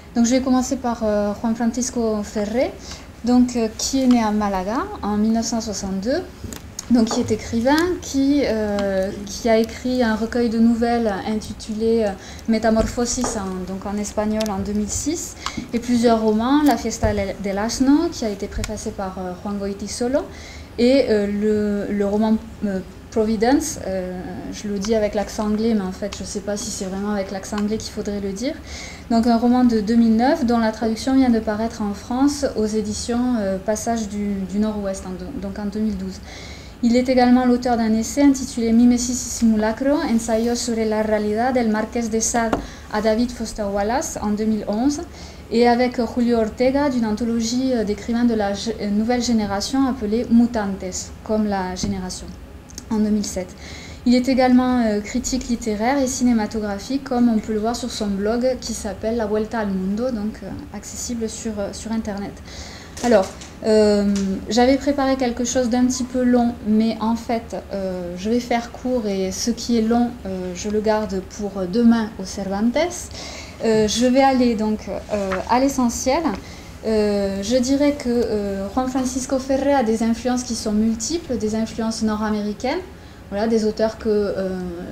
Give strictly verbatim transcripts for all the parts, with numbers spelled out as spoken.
Donc je vais commencer par euh, Juan Francisco Ferrer, donc, euh, qui est né à Malaga en mille neuf cent soixante-deux, donc, qui est écrivain, qui, euh, qui a écrit un recueil de nouvelles intitulé euh, Métamorphosis, en, donc en espagnol, en deux mille six, et plusieurs romans, La Fiesta del Asno, qui a été préfacé par euh, Juan Goytisolo, et euh, le, le roman euh, Providence, euh, je le dis avec l'accent anglais, mais en fait je ne sais pas si c'est vraiment avec l'accent anglais qu'il faudrait le dire. Donc un roman de deux mille neuf dont la traduction vient de paraître en France aux éditions euh, Passage du, du Nord-Ouest, en, donc en deux mille douze. Il est également l'auteur d'un essai intitulé Mimesis y Simulacro, ensayos sobre la realidad del Marqués de Sade à David Foster Wallace en deux mille onze, et avec Julio Ortega d'une anthologie d'écrivains de la nouvelle génération appelée Mutantes, comme la génération, en deux mille sept. Il est également euh, critique littéraire et cinématographique, comme on peut le voir sur son blog qui s'appelle La Vuelta al Mundo, donc euh, accessible sur, euh, sur Internet. Alors, euh, j'avais préparé quelque chose d'un petit peu long, mais en fait, euh, je vais faire court et ce qui est long, euh, je le garde pour demain au Cervantes. Euh, je vais aller donc euh, à l'essentiel. Euh, je dirais que euh, Juan Francisco Ferrer a des influences qui sont multiples, des influences nord-américaines. Voilà, des auteurs que euh,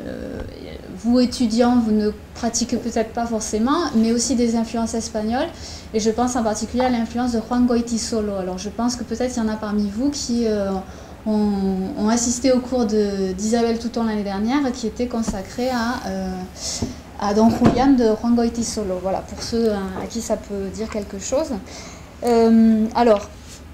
vous, étudiants, vous ne pratiquez peut-être pas forcément, mais aussi des influences espagnoles. Et je pense en particulier à l'influence de Juan Goytisolo. Alors je pense que peut-être il y en a parmi vous qui euh, ont, ont assisté au cours d'Isabelle Touton l'année dernière, qui était consacré à, euh, à Don Julián de Juan Goytisolo. Voilà, pour ceux à qui ça peut dire quelque chose. Euh, alors,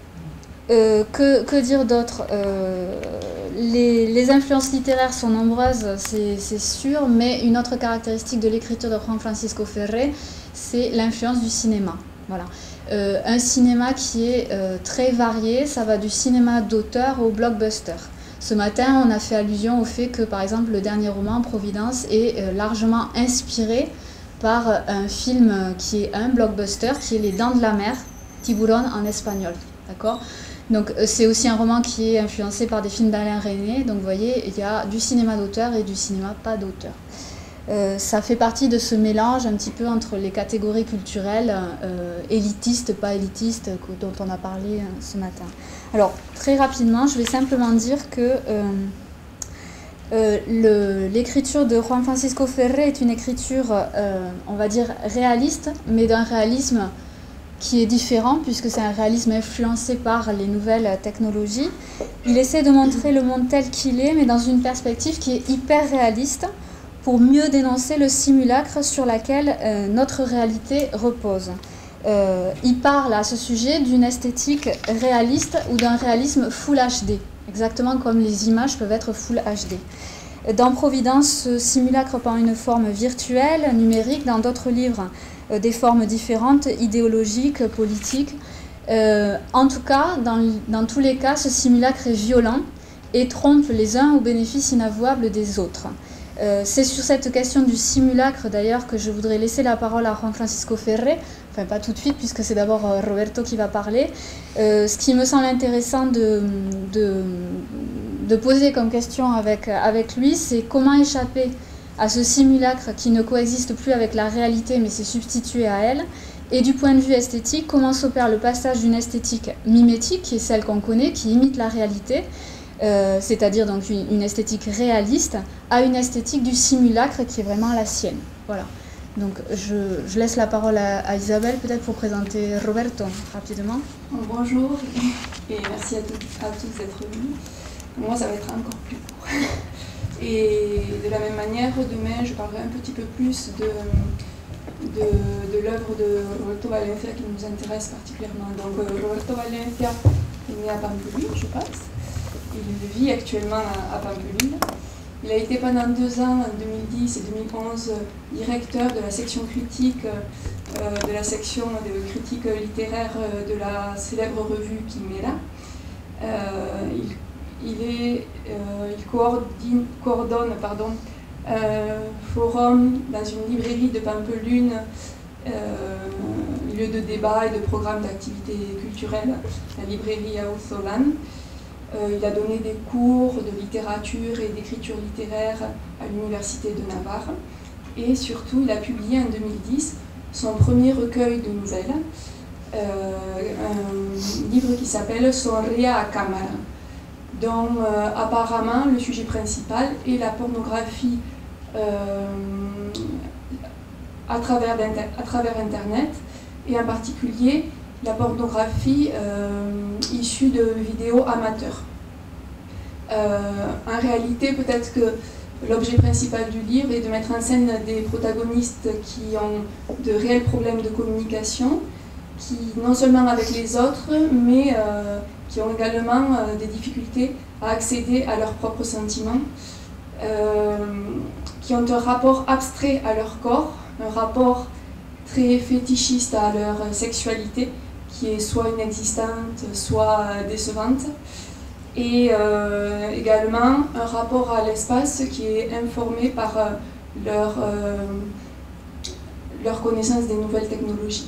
Euh, que, que dire d'autre euh, les, les influences littéraires sont nombreuses, c'est sûr, mais une autre caractéristique de l'écriture de Juan Francisco Ferrer, c'est l'influence du cinéma. Voilà. Euh, un cinéma qui est euh, très varié, ça va du cinéma d'auteur au blockbuster. Ce matin, on a fait allusion au fait que, par exemple, le dernier roman, Providence, est euh, largement inspiré par un film qui est un blockbuster, qui est Les Dents de la Mer, Tiburon en espagnol. D'accord ? Donc c'est aussi un roman qui est influencé par des films d'Alain Resnais. Donc vous voyez, il y a du cinéma d'auteur et du cinéma pas d'auteur. Euh, ça fait partie de ce mélange un petit peu entre les catégories culturelles, euh, élitistes, pas élitistes, dont on a parlé euh, ce matin. Alors très rapidement, je vais simplement dire que euh, euh, l'écriture de Juan Francisco Ferrer est une écriture, euh, on va dire, réaliste, mais d'un réalisme qui est différent puisque c'est un réalisme influencé par les nouvelles technologies. Il essaie de montrer le monde tel qu'il est, mais dans une perspective qui est hyper réaliste pour mieux dénoncer le simulacre sur lequel euh, notre réalité repose. Euh, il parle à ce sujet d'une esthétique réaliste ou d'un réalisme full H D, exactement comme les images peuvent être full H D. Dans Providence, ce simulacre prend une forme virtuelle, numérique. Dans d'autres livres, euh, des formes différentes, idéologiques, politiques. Euh, en tout cas, dans, dans tous les cas, ce simulacre est violent et trompe les uns au bénéfice inavouable des autres. Euh, C'est sur cette question du simulacre, d'ailleurs, que je voudrais laisser la parole à Juan Francisco Ferrer. Enfin, pas tout de suite, puisque c'est d'abord euh, Roberto qui va parler. Euh, ce qui me semble intéressant de... de de poser comme question avec, avec lui, c'est comment échapper à ce simulacre qui ne coexiste plus avec la réalité mais s'est substitué à elle, et du point de vue esthétique, comment s'opère le passage d'une esthétique mimétique, qui est celle qu'on connaît, qui imite la réalité, euh, c'est-à-dire donc une, une esthétique réaliste, à une esthétique du simulacre qui est vraiment la sienne. Voilà. Donc je, je laisse la parole à, à Isabelle, peut-être pour présenter Roberto rapidement. Bonjour et merci à, tout, à tous d'être venus. Moi, ça va être encore plus court. Et de la même manière, demain, je parlerai un petit peu plus de, de, de l'œuvre de Roberto Valencia qui nous intéresse particulièrement. Donc, Roberto Valencia est né à Pampelune, je pense. Il vit actuellement à, à Pampelune. Il a été pendant deux ans, en deux mille dix et deux mille onze, directeur de la section critique, euh, de la section de critique littéraire de la célèbre revue Quimera. Euh, il Il, est, euh, il coordonne, coordonne pardon, un forum dans une librairie de Pampelune, euh, lieu de débat et de programme d'activités culturelles, la librairie Auzolan. Euh, il a donné des cours de littérature et d'écriture littéraire à l'Université de Navarre. Et surtout, il a publié en deux mille dix son premier recueil de nouvelles, euh, un livre qui s'appelle Sonría a cámara, dont euh, apparemment le sujet principal est la pornographie euh, à, travers à travers Internet, et en particulier la pornographie euh, issue de vidéos amateurs. Euh, en réalité, peut-être que l'objet principal du livre est de mettre en scène des protagonistes qui ont de réels problèmes de communication, qui non seulement avec les autres, mais euh, qui ont également euh, des difficultés à accéder à leurs propres sentiments, euh, qui ont un rapport abstrait à leur corps, un rapport très fétichiste à leur sexualité, qui est soit inexistante, soit décevante, et euh, également un rapport à l'espace qui est informé par euh, leur, euh, leur connaissance des nouvelles technologies.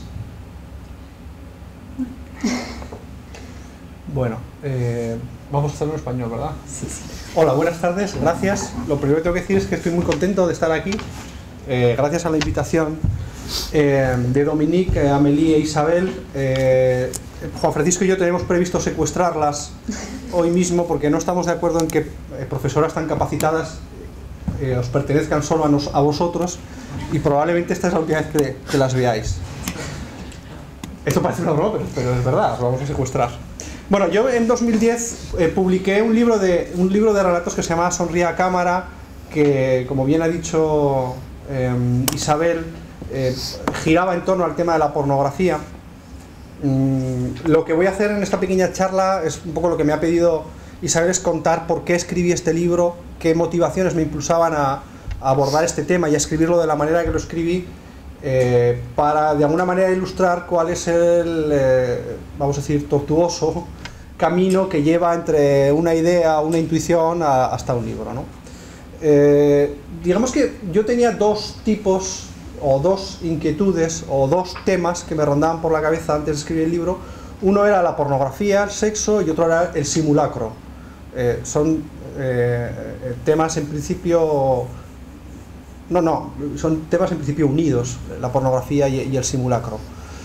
Bueno, eh, vamos a hacerlo en español, ¿verdad? Sí, sí. Hola, buenas tardes, gracias. Lo primero que tengo que decir es que estoy muy contento de estar aquí, eh, gracias a la invitación eh, de Dominique, Amélie e Isabel. Eh, Juan Francisco y yo tenemos previsto secuestrarlas hoy mismo porque no estamos de acuerdo en que eh, profesoras tan capacitadas eh, os pertenezcan solo a, nos, a vosotros, y probablemente esta es la última vez que, que las veáis. Esto parece una broma, pero, pero es verdad, os vamos a secuestrar. Bueno, yo en dos mil diez eh, publiqué un libro, de, un libro de relatos que se llama Sonría a cámara, que, como bien ha dicho eh, Isabel, eh, giraba en torno al tema de la pornografía. Mm, lo que voy a hacer en esta pequeña charla es un poco lo que me ha pedido Isabel, es contar por qué escribí este libro, qué motivaciones me impulsaban a, a abordar este tema y a escribirlo de la manera que lo escribí, eh, para de alguna manera ilustrar cuál es el, eh, vamos a decir, tortuoso camino que lleva entre una idea, una intuición a, hasta un libro, ¿no? Eh, digamos que yo tenía dos tipos o dos inquietudes o dos temas que me rondaban por la cabeza antes de escribir el libro. Uno era la pornografía, el sexo, y otro era el simulacro. Eh, son eh, temas en principio... No, no, son temas en principio unidos, la pornografía y, y el simulacro.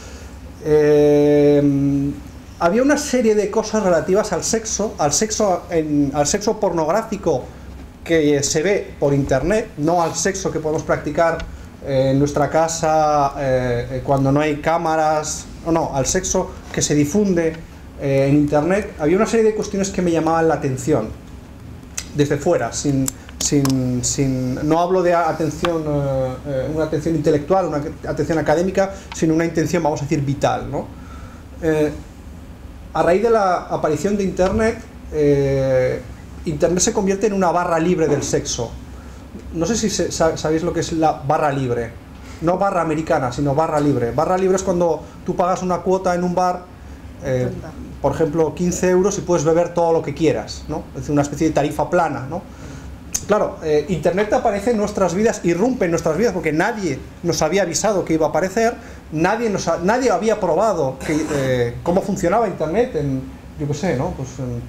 Eh, había una serie de cosas relativas al sexo, al sexo, en, al sexo pornográfico que se ve por internet, no al sexo que podemos practicar eh, en nuestra casa eh, cuando no hay cámaras, no, no, al sexo que se difunde eh, en internet. Había una serie de cuestiones que me llamaban la atención, desde fuera, sin... Sin, sin, no hablo de atención, eh, una atención intelectual, una atención académica, sino una intención, vamos a decir, vital, ¿no? Eh, a raíz de la aparición de Internet, eh, Internet se convierte en una barra libre del sexo. No sé si se, sabéis lo que es la barra libre. No barra americana, sino barra libre. Barra libre es cuando tú pagas una cuota en un bar, eh, por ejemplo, quince euros, y puedes beber todo lo que quieras, ¿no? Es decir, una especie de tarifa plana, ¿no? Claro, eh, Internet aparece en nuestras vidas, irrumpe en nuestras vidas, porque nadie nos había avisado que iba a aparecer, nadie, nos ha, nadie había probado que, eh, cómo funcionaba Internet en, yo qué sé, ¿no? Pues en,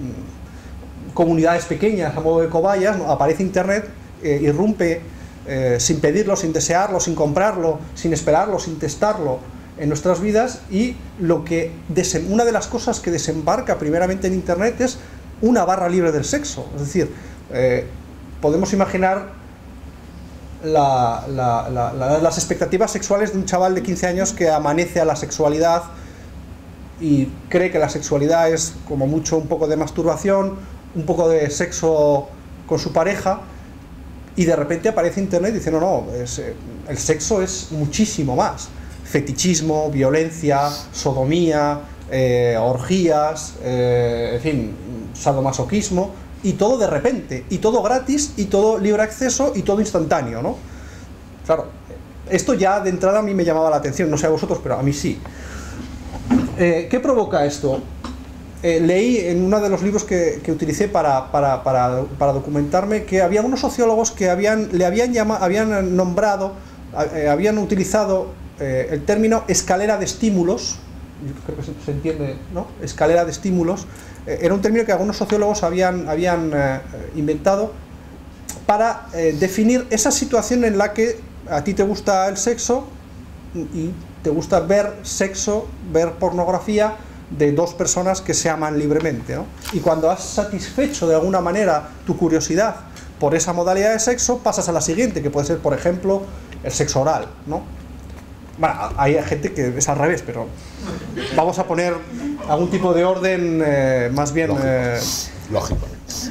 en comunidades pequeñas, a modo de cobayas, ¿no? Aparece Internet, eh, irrumpe eh, sin pedirlo, sin desearlo, sin comprarlo, sin esperarlo, sin testarlo en nuestras vidas, y lo que una de las cosas que desembarca primeramente en Internet es una barra libre del sexo, es decir, eh, podemos imaginar la, la, la, la, las expectativas sexuales de un chaval de quince años que amanece a la sexualidad y cree que la sexualidad es como mucho un poco de masturbación, un poco de sexo con su pareja, y de repente aparece Internet y dice no, no, es, el sexo es muchísimo más. Fetichismo, violencia, sodomía, eh, orgías, eh, en fin, sadomasoquismo. Y todo de repente, y todo gratis, y todo libre acceso, y todo instantáneo, ¿no? Claro, esto ya de entrada a mí me llamaba la atención, no sé a vosotros, pero a mí sí. Eh, ¿Qué provoca esto? Eh, leí en uno de los libros que, que utilicé para, para, para, para documentarme que había unos sociólogos que habían, le habían, llamado, habían nombrado, eh, habían utilizado eh, el término escalera de estímulos. Yo creo que se, se entiende, ¿no? Escalera de estímulos. Eh, era un término que algunos sociólogos habían, habían eh, inventado para eh, definir esa situación en la que a ti te gusta el sexo, y te gusta ver sexo, ver pornografía de dos personas que se aman libremente, ¿no? Y cuando has satisfecho de alguna manera tu curiosidad por esa modalidad de sexo, pasas a la siguiente, que puede ser, por ejemplo, el sexo oral, ¿no? Bueno, hay gente que es al revés, pero vamos a poner algún tipo de orden eh, más bien... Lógico. Eh, Lógico.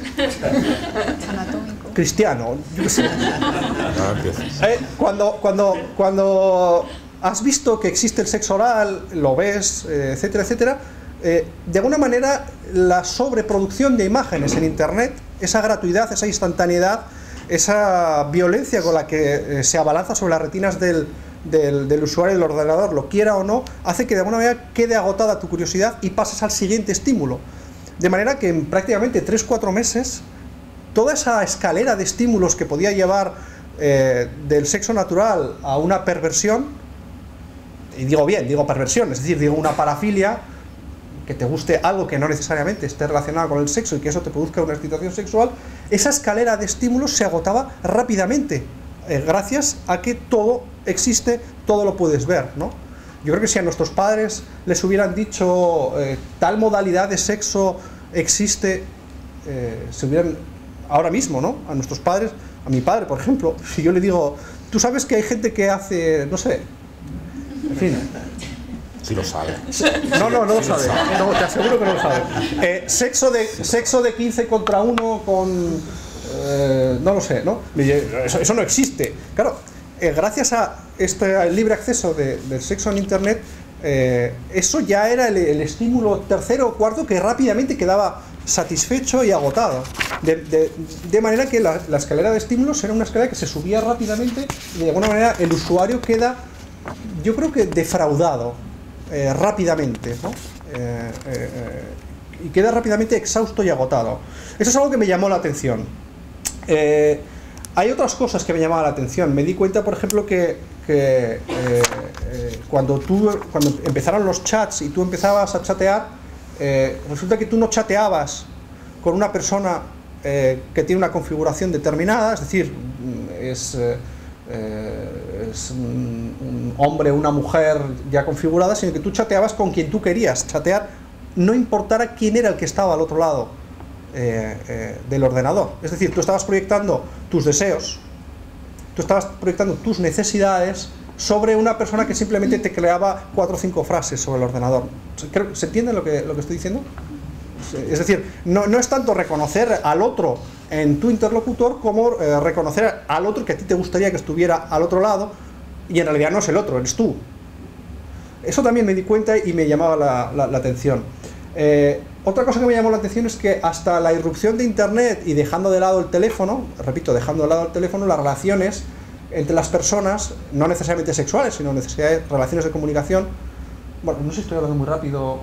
cristiano, yo qué sé. Ahora empiezas. Eh, cuando, cuando, cuando has visto que existe el sexo oral, lo ves, eh, etcétera, etcétera, eh, de alguna manera la sobreproducción de imágenes en Internet, esa gratuidad, esa instantaneidad, esa violencia con la que eh, se abalanza sobre las retinas del, del, del usuario del ordenador, lo quiera o no, hace que de alguna manera quede agotada tu curiosidad y pases al siguiente estímulo. De manera que en prácticamente tres cuatro meses, toda esa escalera de estímulos que podía llevar eh, del sexo natural a una perversión, y digo bien, digo perversión, es decir, digo una parafilia, que te guste algo que no necesariamente esté relacionado con el sexo y que eso te produzca una excitación sexual, esa escalera de estímulos se agotaba rápidamente, eh, gracias a que todo existe, todo lo puedes ver, ¿no? Yo creo que si a nuestros padres les hubieran dicho eh, tal modalidad de sexo existe, eh, se hubieran, ahora mismo, ¿no? A nuestros padres, a mi padre, por ejemplo, si yo le digo, tú sabes que hay gente que hace, no sé, en fin. Sí lo sabe. No, no, no lo sabe. No, te aseguro que no lo sabe. Eh, sexo, de, sexo de quince contra uno con... Eh, no lo sé, ¿no? Eso, eso no existe. Claro, eh, gracias a este libre acceso de, del sexo en Internet, eh, eso ya era el, el estímulo tercero o cuarto que rápidamente quedaba satisfecho y agotado. De, de, de manera que la, la escalera de estímulos era una escalera que se subía rápidamente y de alguna manera el usuario queda, yo creo que defraudado. Eh, rápidamente, ¿no? Eh, eh, y queda rápidamente exhausto y agotado. Eso es algo que me llamó la atención. Eh, hay otras cosas que me llamaban la atención. Me di cuenta, por ejemplo, que, que eh, eh, cuando, tú, cuando empezaron los chats y tú empezabas a chatear, eh, resulta que tú no chateabas con una persona eh, que tiene una configuración determinada, es decir, es... Eh, Eh, es un, un hombre o una mujer ya configurada, sino que tú chateabas con quien tú querías chatear, no importara quién era el que estaba al otro lado eh, eh, del ordenador. Es decir, tú estabas proyectando tus deseos, tú estabas proyectando tus necesidades sobre una persona que simplemente te creaba cuatro o cinco frases sobre el ordenador. ¿Se entiende lo que, lo que estoy diciendo? Es decir, no, no es tanto reconocer al otro en tu interlocutor como eh, reconocer al otro que a ti te gustaría que estuviera al otro lado y en realidad no es el otro, eres tú. Eso también me di cuenta y me llamaba la, la, la atención. Eh, otra cosa que me llamó la atención es que hasta la irrupción de Internet y dejando de lado el teléfono, repito, dejando de lado el teléfono, las relaciones entre las personas, no necesariamente sexuales, sino necesariamente relaciones de comunicación, bueno, no sé si estoy hablando muy rápido,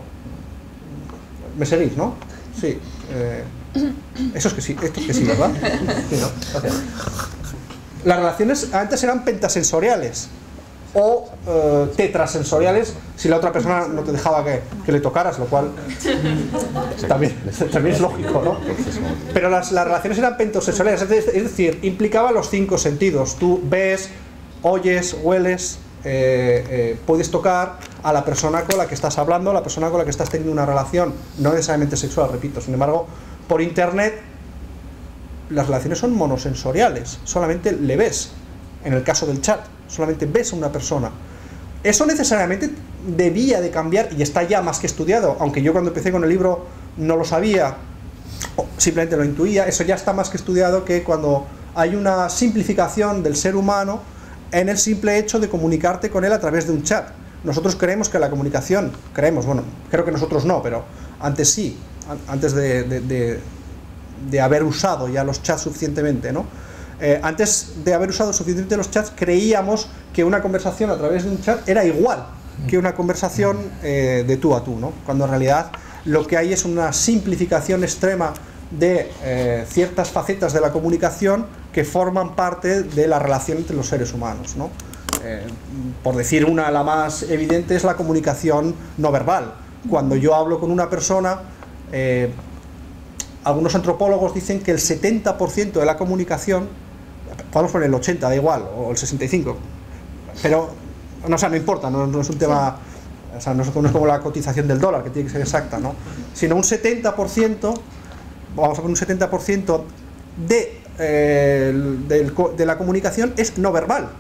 ¿me seguís, no? Sí. Eh, eso es que sí, esto es que sí, ¿verdad? Sí, ¿no? Gracias. Las relaciones antes eran pentasensoriales o eh, tetrasensoriales si la otra persona no te dejaba que, que le tocaras, lo cual también, también es lógico, ¿no? Pero las, las relaciones eran pentosensoriales, es decir, implicaba los cinco sentidos. Tú ves, oyes, hueles, eh, eh, puedes tocar a la persona con la que estás hablando, a la persona con la que estás teniendo una relación, no necesariamente sexual, repito. Sin embargo, por Internet las relaciones son monosensoriales, solamente le ves. En el caso del chat, solamente ves a una persona. Eso necesariamente debía de cambiar y está ya más que estudiado, aunque yo cuando empecé con el libro no lo sabía, simplemente lo intuía. Eso ya está más que estudiado, que cuando hay una simplificación del ser humano en el simple hecho de comunicarte con él a través de un chat. Nosotros creemos que la comunicación, creemos, bueno, creo que nosotros no, pero antes sí, antes de, de, de, de haber usado ya los chats suficientemente, ¿no? Eh, antes de haber usado suficientemente los chats, creíamos que una conversación a través de un chat era igual que una conversación eh, de tú a tú, ¿no? Cuando en realidad lo que hay es una simplificación extrema de eh, ciertas facetas de la comunicación que forman parte de la relación entre los seres humanos, ¿no? Eh, por decir una, la más evidente es la comunicación no verbal. Cuando yo hablo con una persona, eh, algunos antropólogos dicen que el setenta por ciento de la comunicación, podemos poner el ochenta, da igual, o el sesenta y cinco, pero no, o sea, no importa, no, no es un tema, o sea, no es, no es como la cotización del dólar, que tiene que ser exacta, ¿no? Sino un setenta por ciento, vamos a poner un setenta por ciento de, eh, del, de la comunicación es no verbal.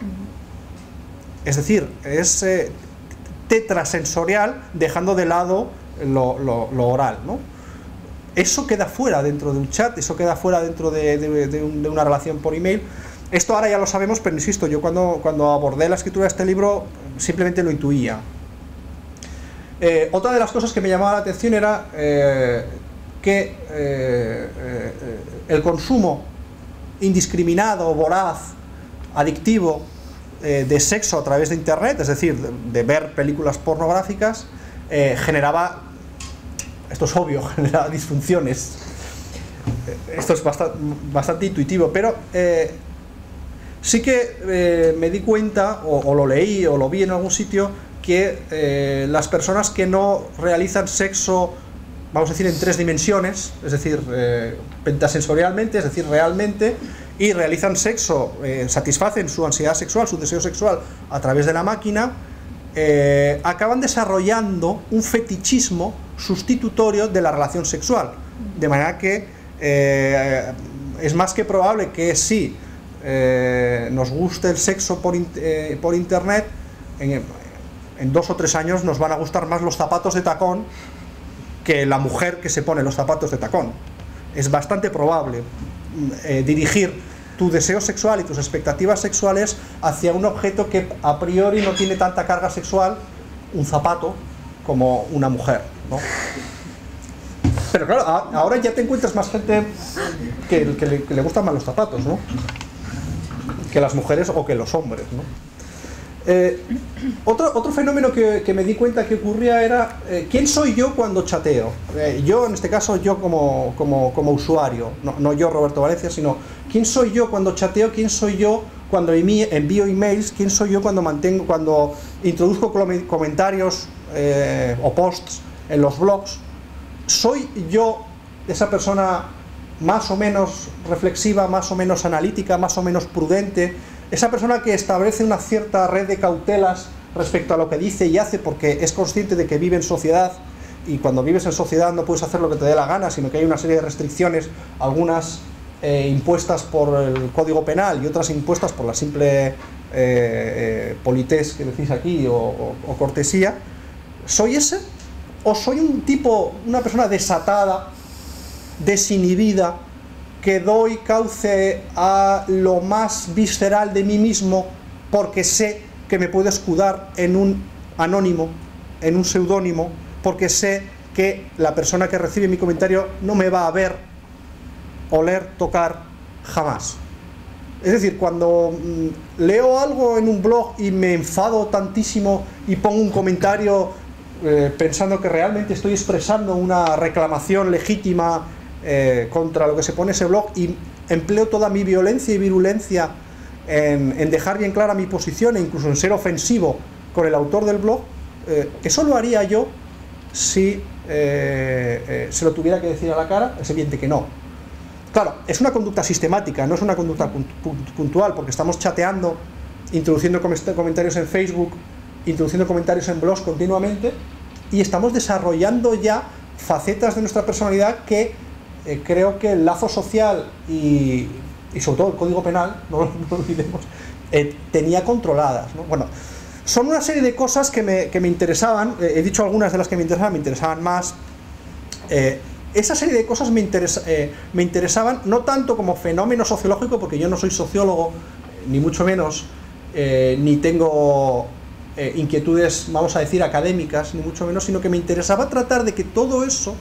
Es decir, es eh, tetrasensorial, dejando de lado lo, lo, lo oral, ¿no? Eso queda fuera dentro de un chat, eso queda fuera dentro de, de, de, un, de una relación por email. Esto ahora ya lo sabemos, pero insisto, yo cuando, cuando abordé la escritura de este libro simplemente lo intuía. Eh, otra de las cosas que me llamaba la atención era eh, que eh, eh, el consumo indiscriminado, voraz, adictivo eh, de sexo a través de internet, es decir, de, de ver películas pornográficas, eh, generaba, esto es obvio, generaba disfunciones. Esto es bastante, bastante intuitivo, pero eh, sí que eh, me di cuenta, o, o lo leí, o lo vi en algún sitio, que eh, las personas que no realizan sexo, vamos a decir, en tres dimensiones, es decir, eh, pentasensorialmente, es decir, realmente, y realizan sexo, eh, satisfacen su ansiedad sexual, su deseo sexual a través de la máquina, eh, acaban desarrollando un fetichismo sustitutorio de la relación sexual, de manera que eh, es más que probable que si eh, nos guste el sexo por, in eh, por internet, en, en dos o tres años nos van a gustar más los zapatos de tacón que la mujer que se pone los zapatos de tacón. Es bastante probable eh, dirigir tu deseo sexual y tus expectativas sexuales hacia un objeto que a priori no tiene tanta carga sexual, un zapato, como una mujer, ¿no? Pero claro, ahora ya te encuentras más gente que, que, le, que le gustan más los zapatos, ¿no? Que las mujeres o que los hombres, ¿no? Eh, otro, otro fenómeno que, que me di cuenta que ocurría era eh, ¿quién soy yo cuando chateo? Eh, yo, en este caso, yo como, como, como usuario, no, no yo, Roberto Valencia, sino ¿quién soy yo cuando chateo? ¿Quién soy yo cuando envío emails? ¿Quién soy yo cuando mantengo, cuando introduzco comentarios eh, o posts en los blogs? ¿Soy yo esa persona más o menos reflexiva, más o menos analítica, más o menos prudente? Esa persona que establece una cierta red de cautelas respecto a lo que dice y hace porque es consciente de que vive en sociedad, y cuando vives en sociedad no puedes hacer lo que te dé la gana, sino que hay una serie de restricciones, algunas eh, impuestas por el Código Penal y otras impuestas por la simple eh, eh, politesse que decís aquí, o, o, o cortesía. ¿Soy ese? ¿O soy un tipo, una persona desatada, desinhibida, que doy cauce a lo más visceral de mí mismo porque sé que me puedo escudar en un anónimo, en un seudónimo, porque sé que la persona que recibe mi comentario no me va a ver, oler, tocar jamás? Es decir, cuando mmm, leo algo en un blog y me enfado tantísimo y pongo un comentario eh, pensando que realmente estoy expresando una reclamación legítima Eh, contra lo que se pone ese blog, y empleo toda mi violencia y virulencia en, en dejar bien clara mi posición e incluso en ser ofensivo con el autor del blog, eh, ¿eso lo haría yo si eh, eh, se lo tuviera que decir a la cara? Es evidente que no. Claro, es una conducta sistemática, no es una conducta puntual, porque estamos chateando, introduciendo comentarios en Facebook, introduciendo comentarios en blogs continuamente, y estamos desarrollando ya facetas de nuestra personalidad que Eh, creo que el lazo social y, y sobre todo el Código Penal, no, no lo olvidemos, eh, tenía controladas, ¿no? Bueno, son una serie de cosas que me, que me interesaban, eh, he dicho algunas de las que me interesaban, me interesaban más. Eh, esa serie de cosas me, interesa, eh, me interesaban no tanto como fenómeno sociológico, porque yo no soy sociólogo, ni mucho menos, eh, ni tengo eh, inquietudes, vamos a decir, académicas, ni mucho menos, sino que me interesaba tratar de que todo eso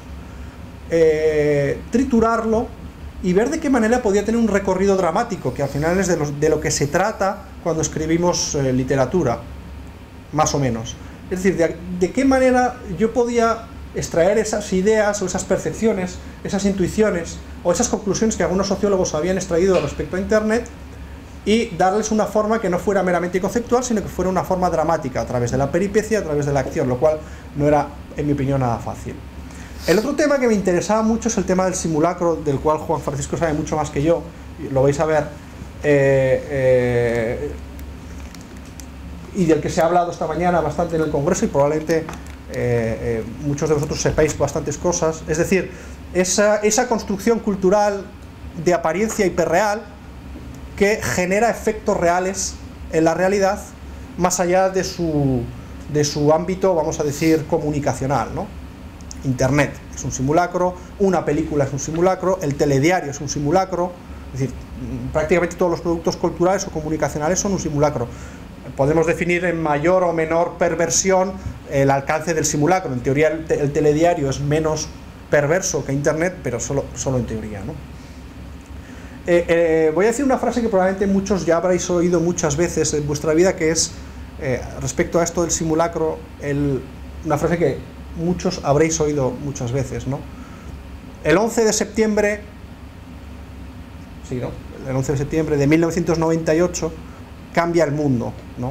Eh, triturarlo y ver de qué manera podía tener un recorrido dramático, que al final es de, los, de lo que se trata cuando escribimos eh, literatura, más o menos. Es decir, de, de qué manera yo podía extraer esas ideas o esas percepciones, esas intuiciones o esas conclusiones que algunos sociólogos habían extraído respecto a Internet, y darles una forma que no fuera meramente conceptual, sino que fuera una forma dramática, a través de la peripecia, a través de la acción, lo cual no era, en mi opinión, nada fácil. El otro tema que me interesaba mucho es el tema del simulacro, del cual Juan Francisco sabe mucho más que yo, lo vais a ver. Eh, eh, y del que se ha hablado esta mañana bastante en el Congreso y probablemente eh, eh, muchos de vosotros sepáis bastantes cosas. Es decir, esa, esa construcción cultural de apariencia hiperreal que genera efectos reales en la realidad más allá de su, de su ámbito, vamos a decir, comunicacional, ¿no? Internet es un simulacro, una película es un simulacro, el telediario es un simulacro, es decir, prácticamente todos los productos culturales o comunicacionales son un simulacro. Podemos definir en mayor o menor perversión el alcance del simulacro. En teoría el, te el telediario es menos perverso que Internet, pero solo, solo en teoría, ¿no? Eh, eh, voy a decir una frase que probablemente muchos ya habréis oído muchas veces en vuestra vida, que es, eh, respecto a esto del simulacro, el, una frase que muchos habréis oído muchas veces, ¿no? El once de septiembre, sí, ¿no? El once de septiembre de mil novecientos noventa y ocho cambia el mundo, ¿no?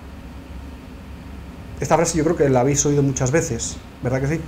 Esta frase yo creo que la habéis oído muchas veces, ¿verdad que sí?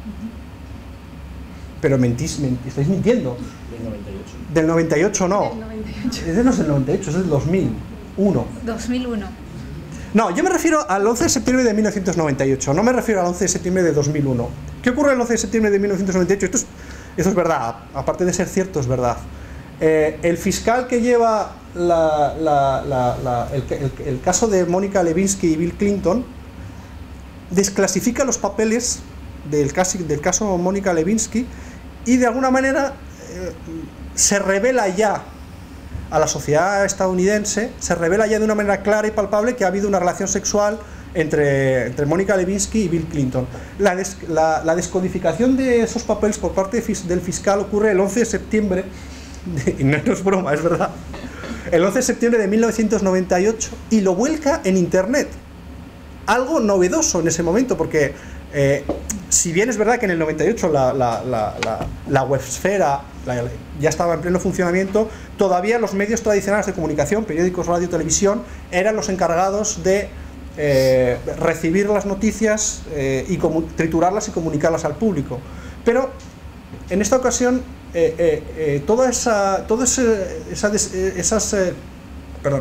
Pero mentís, mentís estáis mintiendo. Del noventa y ocho. Del noventa y ocho no. Del noventa y ocho. Ese no es el noventa y ocho, es el dos mil uno. dos mil uno. No, yo me refiero al once de septiembre de mil novecientos noventa y ocho, no me refiero al once de septiembre de dos mil uno. ¿Qué ocurre el once de septiembre de mil novecientos noventa y ocho? Esto es, esto es verdad, aparte de ser cierto, es verdad. Eh, el fiscal que lleva la, la, la, la, el, el, el caso de Mónica Lewinsky y Bill Clinton desclasifica los papeles del caso, del caso Mónica Lewinsky y de alguna manera eh, se revela ya a la sociedad estadounidense, se revela ya de una manera clara y palpable que ha habido una relación sexual entre, entre Mónica Lewinsky y Bill Clinton. La, des, la, la descodificación de esos papeles por parte de, del fiscal ocurre el once de septiembre, de, y no, no es broma, es verdad, el once de septiembre de mil novecientos noventa y ocho, y lo vuelca en Internet. Algo novedoso en ese momento, porque eh, si bien es verdad que en el noventa y ocho la, la, la, la, la websfera la, ya estaba en pleno funcionamiento, todavía los medios tradicionales de comunicación, periódicos, radio, televisión, eran los encargados de eh, recibir las noticias eh, y triturarlas y comunicarlas al público. Pero en esta ocasión eh, eh, eh, toda esa, todas esa, esas eh, perdón,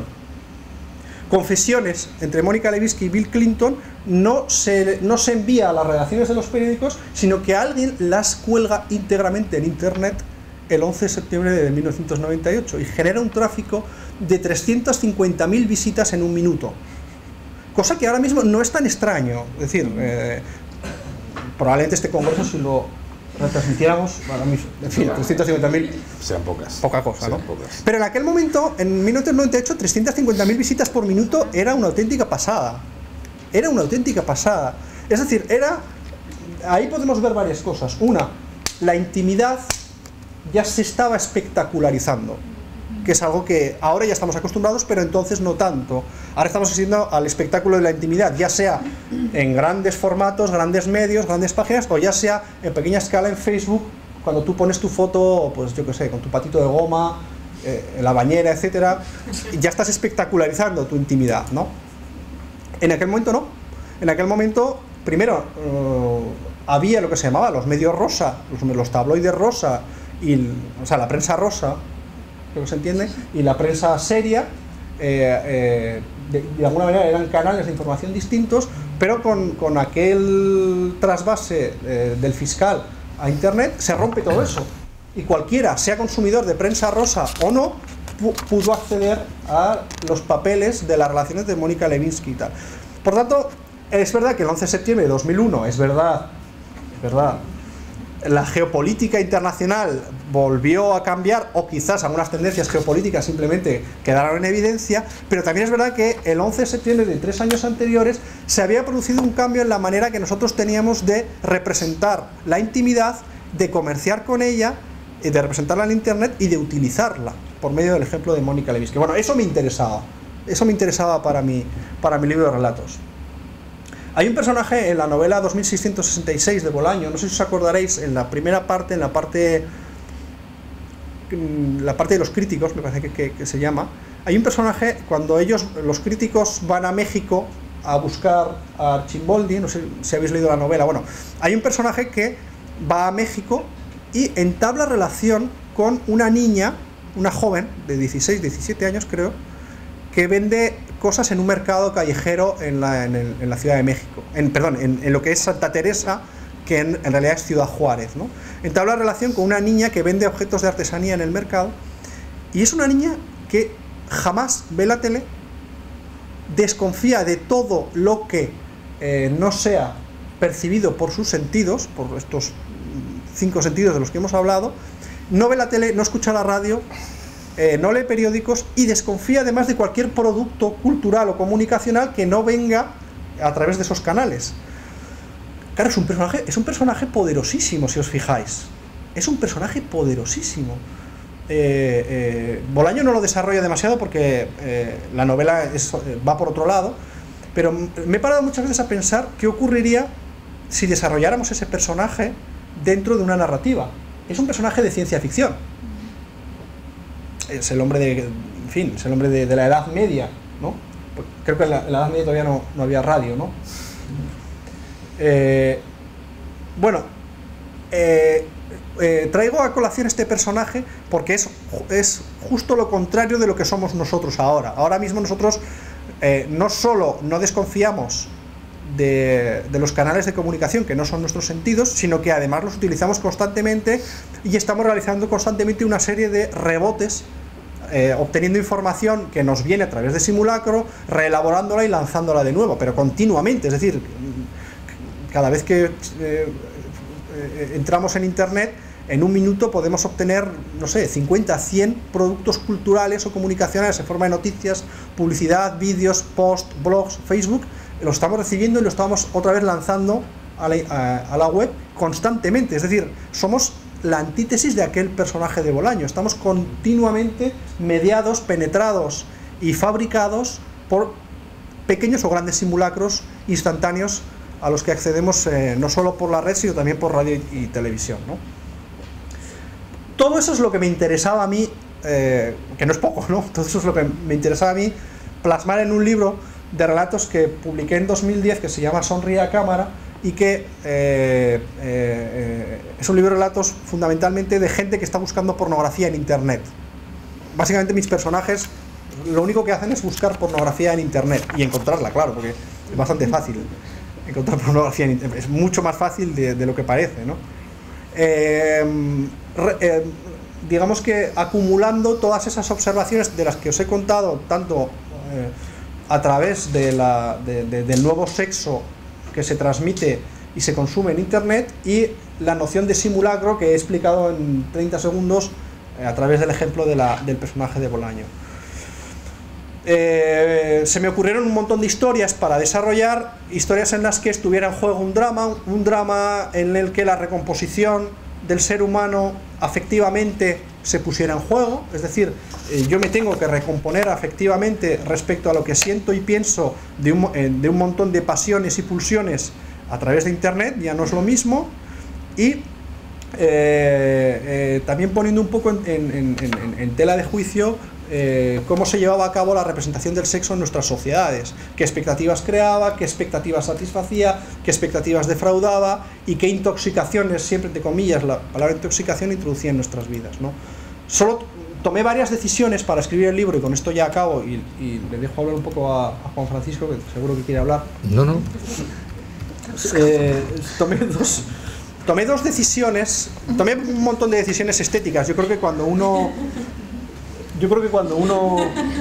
confesiones entre Mónica Lewinsky y Bill Clinton no se, no se envía a las redacciones de los periódicos, sino que alguien las cuelga íntegramente en Internet el once de septiembre de mil novecientos noventa y ocho y genera un tráfico de trescientas cincuenta mil visitas en un minuto, cosa que ahora mismo no es tan extraño. Es decir, eh, probablemente este congreso, si lo retransmitiéramos, ahora mismo, en fin, trescientas cincuenta mil sean pocas. Poca cosa, sean ¿no? Pocas. Pero en aquel momento, en mil novecientos noventa y ocho, trescientas cincuenta mil visitas por minuto era una auténtica pasada. Era una auténtica pasada. Es decir, era... Ahí podemos ver varias cosas. Una, la intimidad ya se estaba espectacularizando, que es algo que ahora ya estamos acostumbrados, pero entonces no tanto. Ahora estamos asistiendo al espectáculo de la intimidad, ya sea en grandes formatos, grandes medios, grandes páginas, o ya sea en pequeña escala en Facebook, cuando tú pones tu foto, pues yo qué sé, con tu patito de goma, eh, en la bañera, etcétera, ya estás espectacularizando tu intimidad, ¿no? En aquel momento no. En aquel momento, primero, uh, había lo que se llamaba los medios rosa, los, los tabloides rosa, y, o sea, la prensa rosa, creo que se entiende, y la prensa seria, eh, eh, de, de alguna manera eran canales de información distintos, pero con, con aquel trasvase eh, del fiscal a Internet se rompe todo eso, y cualquiera, sea consumidor de prensa rosa o no, pudo acceder a los papeles de las relaciones de Mónica Lewinsky y tal. Por tanto, es verdad que el once de septiembre de dos mil uno, es verdad, es verdad, la geopolítica internacional volvió a cambiar, o quizás algunas tendencias geopolíticas simplemente quedaron en evidencia, pero también es verdad que el once de septiembre de tres años anteriores se había producido un cambio en la manera que nosotros teníamos de representar la intimidad, de comerciar con ella, de representarla en Internet y de utilizarla, por medio del ejemplo de Mónica Lewinsky. Bueno, eso me interesaba, eso me interesaba para mi, para mi libro de relatos. Hay un personaje en la novela dos mil seiscientos sesenta y seis de Bolaño, no sé si os acordaréis, en la primera parte, en la parte la parte de los críticos, me parece que, que, que se llama, hay un personaje, cuando ellos, los críticos, van a México a buscar a Archimboldi, no sé si habéis leído la novela, bueno, hay un personaje que va a México y entabla relación con una niña, una joven de dieciséis, diecisiete años creo, que vende cosas en un mercado callejero en la, en el, en la Ciudad de México, en, perdón, en, en lo que es Santa Teresa, que en, en realidad es Ciudad Juárez, ¿no? Entabla relación con una niña que vende objetos de artesanía en el mercado, y es una niña que jamás ve la tele, desconfía de todo lo que eh, no sea percibido por sus sentidos, por estos cinco sentidos de los que hemos hablado, no ve la tele, no escucha la radio, eh, no lee periódicos y desconfía además de cualquier producto cultural o comunicacional que no venga a través de esos canales. Claro, es un personaje, es un personaje poderosísimo, si os fijáis. Es un personaje poderosísimo. Eh, eh, Bolaño no lo desarrolla demasiado porque eh, la novela es, va por otro lado, pero me he parado muchas veces a pensar qué ocurriría si desarrolláramos ese personaje dentro de una narrativa. Es un personaje de ciencia ficción. Es el hombre de, en fin, es el hombre de, de la Edad Media, ¿no? Creo que en la, en la Edad Media todavía no, no había radio, ¿no? Eh, bueno, eh, eh, traigo a colación este personaje porque es, es justo lo contrario de lo que somos nosotros ahora. Ahora mismo nosotros eh, no solo no desconfiamos de, de los canales de comunicación que no son nuestros sentidos, sino que además los utilizamos constantemente y estamos realizando constantemente una serie de rebotes, eh, obteniendo información que nos viene a través de simulacro, reelaborándola y lanzándola de nuevo, pero continuamente. Es decir, cada vez que eh, eh, entramos en internet, en un minuto podemos obtener, no sé, cincuenta, cien productos culturales o comunicacionales en forma de noticias, publicidad, vídeos, posts, blogs, Facebook. Lo estamos recibiendo y lo estamos otra vez lanzando a la, a, a la web constantemente. Es decir, somos la antítesis de aquel personaje de Bolaño. Estamos continuamente mediados, penetrados y fabricados por pequeños o grandes simulacros instantáneos a los que accedemos eh, no solo por la red, sino también por radio y, y televisión, ¿no? Todo eso es lo que me interesaba a mí, eh, que no es poco, ¿no? Todo eso es lo que me interesaba a mí plasmar en un libro de relatos que publiqué en dos mil diez, que se llama Sonríe a cámara, y que eh, eh, es un libro de relatos fundamentalmente de gente que está buscando pornografía en internet. Básicamente mis personajes lo único que hacen es buscar pornografía en internet y encontrarla, claro, porque es bastante fácil encontrar pornografía en internet, es mucho más fácil de, de lo que parece, ¿no? Eh, re, eh, digamos que acumulando todas esas observaciones de las que os he contado, tanto eh, a través de la, de, de, del nuevo sexo que se transmite y se consume en internet, y la noción de simulacro que he explicado en treinta segundos eh, a través del ejemplo de la, del personaje de Bolaño. Eh, se me ocurrieron un montón de historias para desarrollar, historias en las que estuviera en juego un drama, un drama en el que la recomposición del ser humano afectivamente se pusiera en juego, es decir, eh, yo me tengo que recomponer afectivamente respecto a lo que siento y pienso de un, eh, de un montón de pasiones y pulsiones a través de internet, ya no es lo mismo, y eh, eh, también poniendo un poco en, en, en, en tela de juicio eh, cómo se llevaba a cabo la representación del sexo en nuestras sociedades, qué expectativas creaba, qué expectativas satisfacía, qué expectativas defraudaba y qué intoxicaciones, siempre entre comillas la palabra intoxicación, introducía en nuestras vidas, ¿no? Solo tomé varias decisiones para escribir el libro, y con esto ya acabo y, y le dejo hablar un poco a, a Juan Francisco, que seguro que quiere hablar. No, no. Eh, tomé dos tomé dos decisiones, tomé un montón de decisiones estéticas. Yo creo que cuando uno yo creo que cuando uno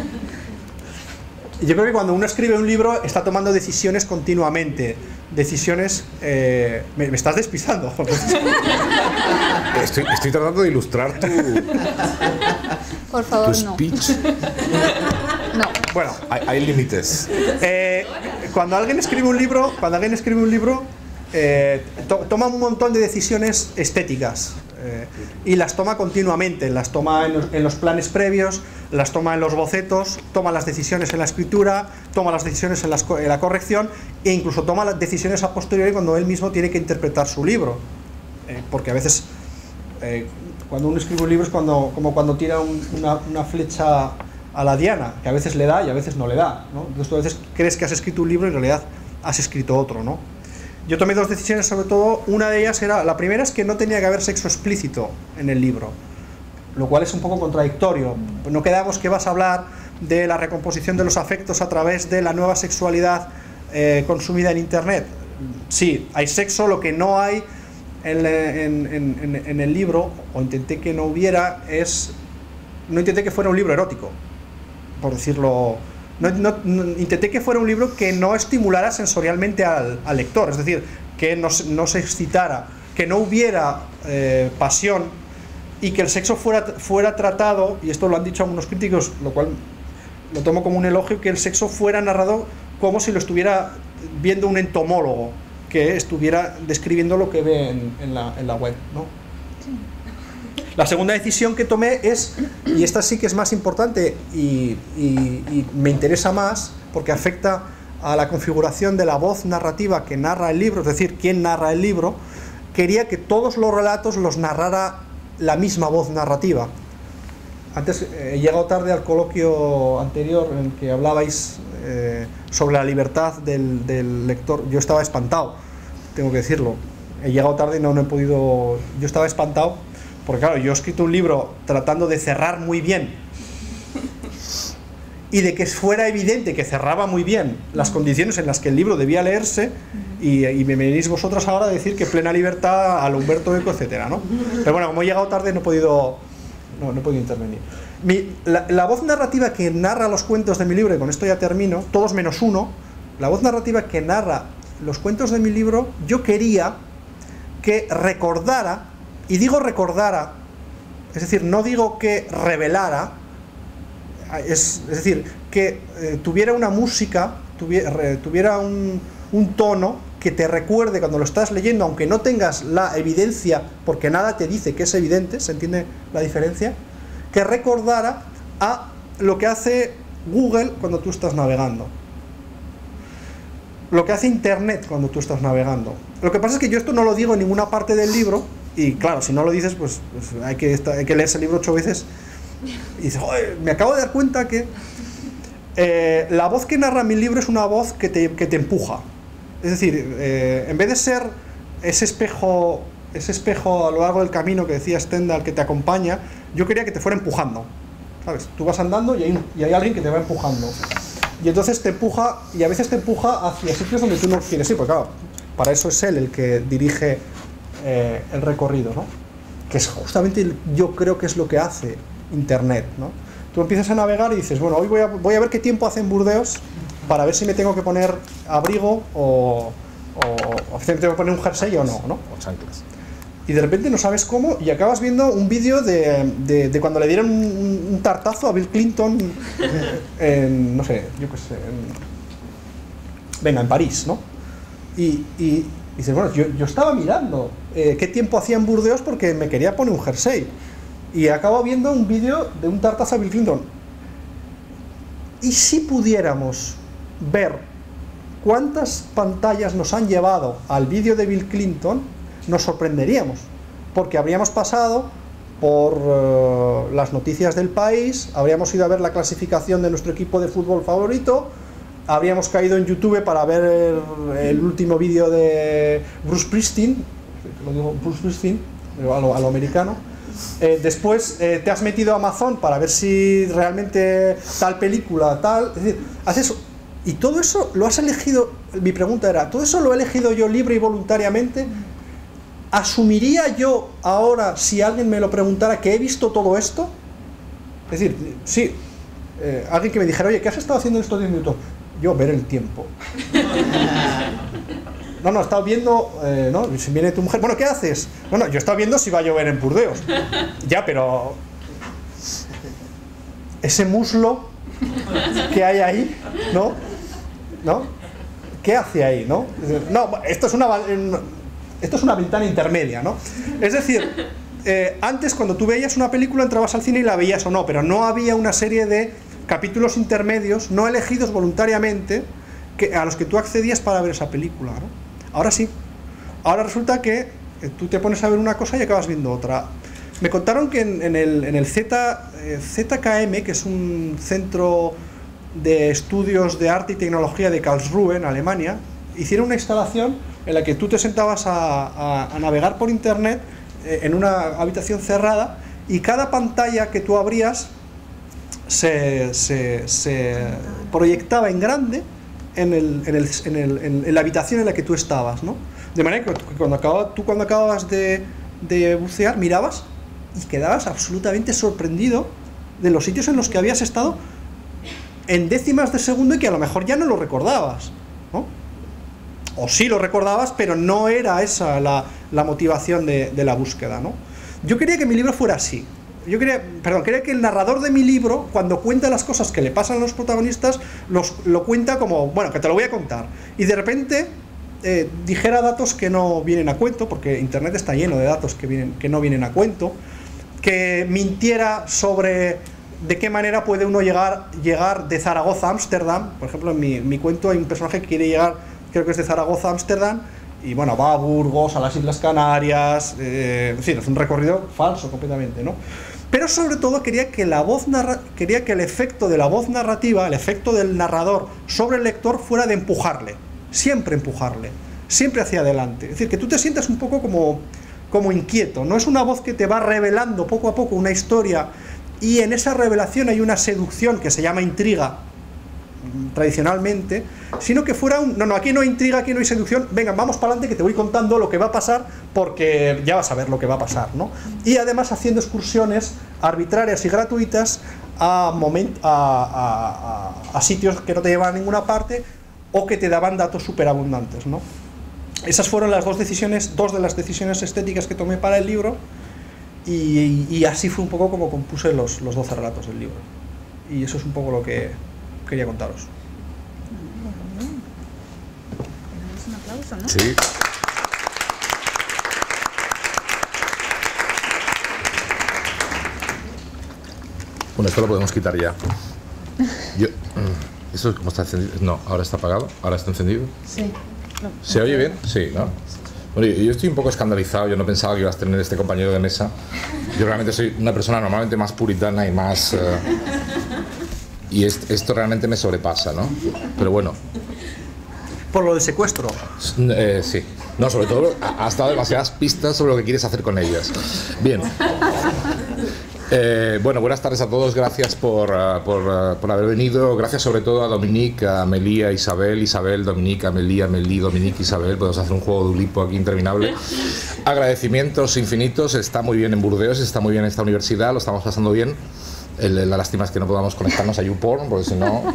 yo creo que cuando uno escribe un libro está tomando decisiones continuamente, decisiones eh, me, me estás despistando. Estoy, estoy tratando de ilustrar tu, Por favor, tu no. speech. No. Bueno, Hay, hay límites. Eh, cuando alguien escribe un libro, cuando alguien escribe un libro, eh, to toma un montón de decisiones estéticas eh, y las toma continuamente, las toma en los, en los planes previos, las toma en los bocetos, toma las decisiones en la escritura, toma las decisiones en, las, en la corrección, e incluso toma las decisiones a posteriori cuando él mismo tiene que interpretar su libro, eh, porque a veces eh, cuando uno escribe un libro es cuando, como cuando tira un, una, una flecha a la diana, que a veces le da y a veces no le da, ¿no? Entonces tú a veces crees que has escrito un libro y en realidad has escrito otro, ¿no? Yo tomé dos decisiones, sobre todo, una de ellas era, la primera es que no tenía que haber sexo explícito en el libro, lo cual es un poco contradictorio. No quedamos que vas a hablar de la recomposición de los afectos a través de la nueva sexualidad eh, consumida en Internet. Sí, hay sexo, lo que no hay en, en, en, en el libro, o intenté que no hubiera, es... No intenté que fuera un libro erótico, por decirlo... No, no, no, intenté que fuera un libro que no estimulara sensorialmente al, al lector, es decir, que no, no se excitara, que no hubiera eh, pasión, y que el sexo fuera, fuera tratado, y esto lo han dicho algunos críticos, lo cual lo tomo como un elogio, que el sexo fuera narrado como si lo estuviera viendo un entomólogo, que estuviera describiendo lo que ve en, en, la, en la web, ¿no? Sí. La segunda decisión que tomé es, y esta sí que es más importante y, y, y me interesa más, porque afecta a la configuración de la voz narrativa que narra el libro, es decir, quién narra el libro. Quería que todos los relatos los narrara la misma voz narrativa. Antes he eh, llegado tarde al coloquio anterior en el que hablabais eh, sobre la libertad del, del lector. Yo estaba espantado, tengo que decirlo. He llegado tarde y no, no he podido... Yo estaba espantado porque, claro, yo he escrito un libro tratando de cerrar muy bien y de que fuera evidente que cerraba muy bien las condiciones en las que el libro debía leerse, y, y me venís vosotros ahora a decir que plena libertad a lo Humberto Eco, etcétera, ¿no? Pero bueno, como he llegado tarde no he podido, no, no he podido intervenir. Mi, la, la voz narrativa que narra los cuentos de mi libro, y con esto ya termino, todos menos uno, la voz narrativa que narra los cuentos de mi libro, yo quería que recordara, y digo recordara, es decir, no digo que revelara, es, es decir, que eh, tuviera una música, tuviera, re, tuviera un, un tono que te recuerde cuando lo estás leyendo, aunque no tengas la evidencia, porque nada te dice que es evidente, ¿se entiende la diferencia? Que recordara a lo que hace Google cuando tú estás navegando, lo que hace Internet cuando tú estás navegando. Lo que pasa es que yo esto no lo digo en ninguna parte del libro, y claro, si no lo dices, pues, pues hay, que estar, hay que leerse el libro ocho veces, y dices, joder, me acabo de dar cuenta que eh, la voz que narra mi libro es una voz que te, que te empuja. Es decir, eh, en vez de ser ese espejo, ese espejo a lo largo del camino que decía Stendhal que te acompaña, yo quería que te fuera empujando, ¿sabes? Tú vas andando y hay, y hay alguien que te va empujando, y entonces te empuja, y a veces te empuja hacia sitios donde tú no quieres ir, porque claro, para eso es él el que dirige eh, el recorrido, ¿no? Que es justamente, yo creo que es lo que hace Internet, ¿no? Tú empiezas a navegar y dices, bueno, hoy voy a, voy a ver qué tiempo hace en Burdeos para ver si me tengo que poner abrigo o, o, o si me tengo que poner un jersey o no, ¿no? O chanclas. Y de repente no sabes cómo, y acabas viendo un vídeo de, de, de cuando le dieron un, un tartazo a Bill Clinton en, no sé, yo qué sé, en, venga, en París, ¿no? Y, y, y dices, bueno, yo, yo estaba mirando eh, qué tiempo hacía en Burdeos porque me quería poner un jersey. Y acabo viendo un vídeo de un tartazo a Bill Clinton. ¿Y si pudiéramos ver cuántas pantallas nos han llevado al vídeo de Bill Clinton? Nos sorprenderíamos, porque habríamos pasado por uh, las noticias del país, habríamos ido a ver la clasificación de nuestro equipo de fútbol favorito, habríamos caído en YouTube para ver el, el último vídeo de Bruce Springsteen, lo digo Bruce Springsteen, a lo, a lo americano. Eh, después eh, te has metido a Amazon para ver si realmente tal película, tal, es decir, haces eso, y todo eso lo has elegido. Mi pregunta era, ¿todo eso lo he elegido yo libre y voluntariamente? ¿Asumiría yo ahora, si alguien me lo preguntara, que he visto todo esto? Es decir, sí, eh, alguien que me dijera, oye, ¿qué has estado haciendo en estos diez minutos? Yo, ver el tiempo. No, no, he estado viendo, eh, ¿no? Si viene tu mujer, bueno, ¿qué haces? Bueno, yo he estado viendo si va a llover en Burdeos. Ya, pero ese muslo que hay ahí, ¿no? ¿No? ¿Qué hace ahí, no? No, esto es una, esto es una ventana intermedia, ¿no? Es decir, eh, antes cuando tú veías una película entrabas al cine y la veías o no, pero no había una serie de capítulos intermedios no elegidos voluntariamente que, a los que tú accedías para ver esa película, ¿no? Ahora sí. Ahora resulta que eh, tú te pones a ver una cosa y acabas viendo otra. Me contaron que en, en el, en el Z, eh, Z K M, que es un centro de estudios de arte y tecnología de Karlsruhe, en Alemania, hicieron una instalación en la que tú te sentabas a, a, a navegar por internet eh, en una habitación cerrada, y cada pantalla que tú abrías se, se, se proyectaba en grande en, el, en, el, en, el, en la habitación en la que tú estabas, ¿no? De manera que cuando acababa, tú cuando acababas de, de bucear mirabas y quedabas absolutamente sorprendido de los sitios en los que habías estado en décimas de segundo y que a lo mejor ya no lo recordabas, ¿no? O sí lo recordabas, pero no era esa la, la motivación de, de la búsqueda, ¿no? Yo quería que mi libro fuera así. Yo quería, perdón, quería que el narrador de mi libro, cuando cuenta las cosas que le pasan a los protagonistas, los, lo cuenta como, bueno, que te lo voy a contar. Y de repente eh, dijera datos que no vienen a cuento, porque Internet está lleno de datos que, vienen, que no vienen a cuento. Que mintiera sobre de qué manera puede uno llegar, llegar de Zaragoza a Ámsterdam. Por ejemplo, en mi, mi cuento hay un personaje que quiere llegar, creo que es de Zaragoza a Ámsterdam, y bueno, va a Burgos, a las Islas Canarias, eh, en fin, es un recorrido falso completamente, ¿no? Pero sobre todo quería que la voz narra quería que el efecto de la voz narrativa, el efecto del narrador sobre el lector fuera de empujarle, siempre empujarle, siempre hacia adelante. Es decir, que tú te sientas un poco como, como inquieto, no es una voz que te va revelando poco a poco una historia y en esa revelación hay una seducción que se llama intriga, tradicionalmente, sino que fuera un, no, no, aquí no hay intriga, aquí no hay seducción, venga, vamos para adelante que te voy contando lo que va a pasar porque ya vas a ver lo que va a pasar, ¿no? Y además haciendo excursiones arbitrarias y gratuitas a, moment, a, a, a, a sitios que no te llevan a ninguna parte o que te daban datos súper abundantes, ¿no? Esas fueron las dos decisiones, dos de las decisiones estéticas que tomé para el libro y, y así fue un poco como compuse los, los doce relatos del libro. Y eso es un poco lo que quería contaros. Un aplauso, ¿no? Sí. Bueno, esto lo podemos quitar ya. Yo, ¿eso cómo está encendido? No, ahora está apagado, ahora está encendido. Sí. ¿Se oye bien? Sí, ¿no? Bueno, yo estoy un poco escandalizado, yo no pensaba que ibas a tener este compañero de mesa. Yo realmente soy una persona normalmente más puritana y más... Uh, y est esto realmente me sobrepasa, ¿no? Pero bueno. Por lo del secuestro. Eh, sí. No, sobre todo has dado demasiadas pistas sobre lo que quieres hacer con ellas. Bien. Eh, bueno, buenas tardes a todos, gracias por, uh, por, uh, por haber venido, gracias sobre todo a Dominique, a Amelie, a Isabel, Isabel, Dominique, Amelie, Amelie, Dominique, Isabel, podemos hacer un juego de Ulipo aquí interminable. Agradecimientos infinitos, está muy bien en Burdeos, está muy bien en esta universidad, lo estamos pasando bien. El, la lástima es que no podamos conectarnos a YouPorn, porque si no...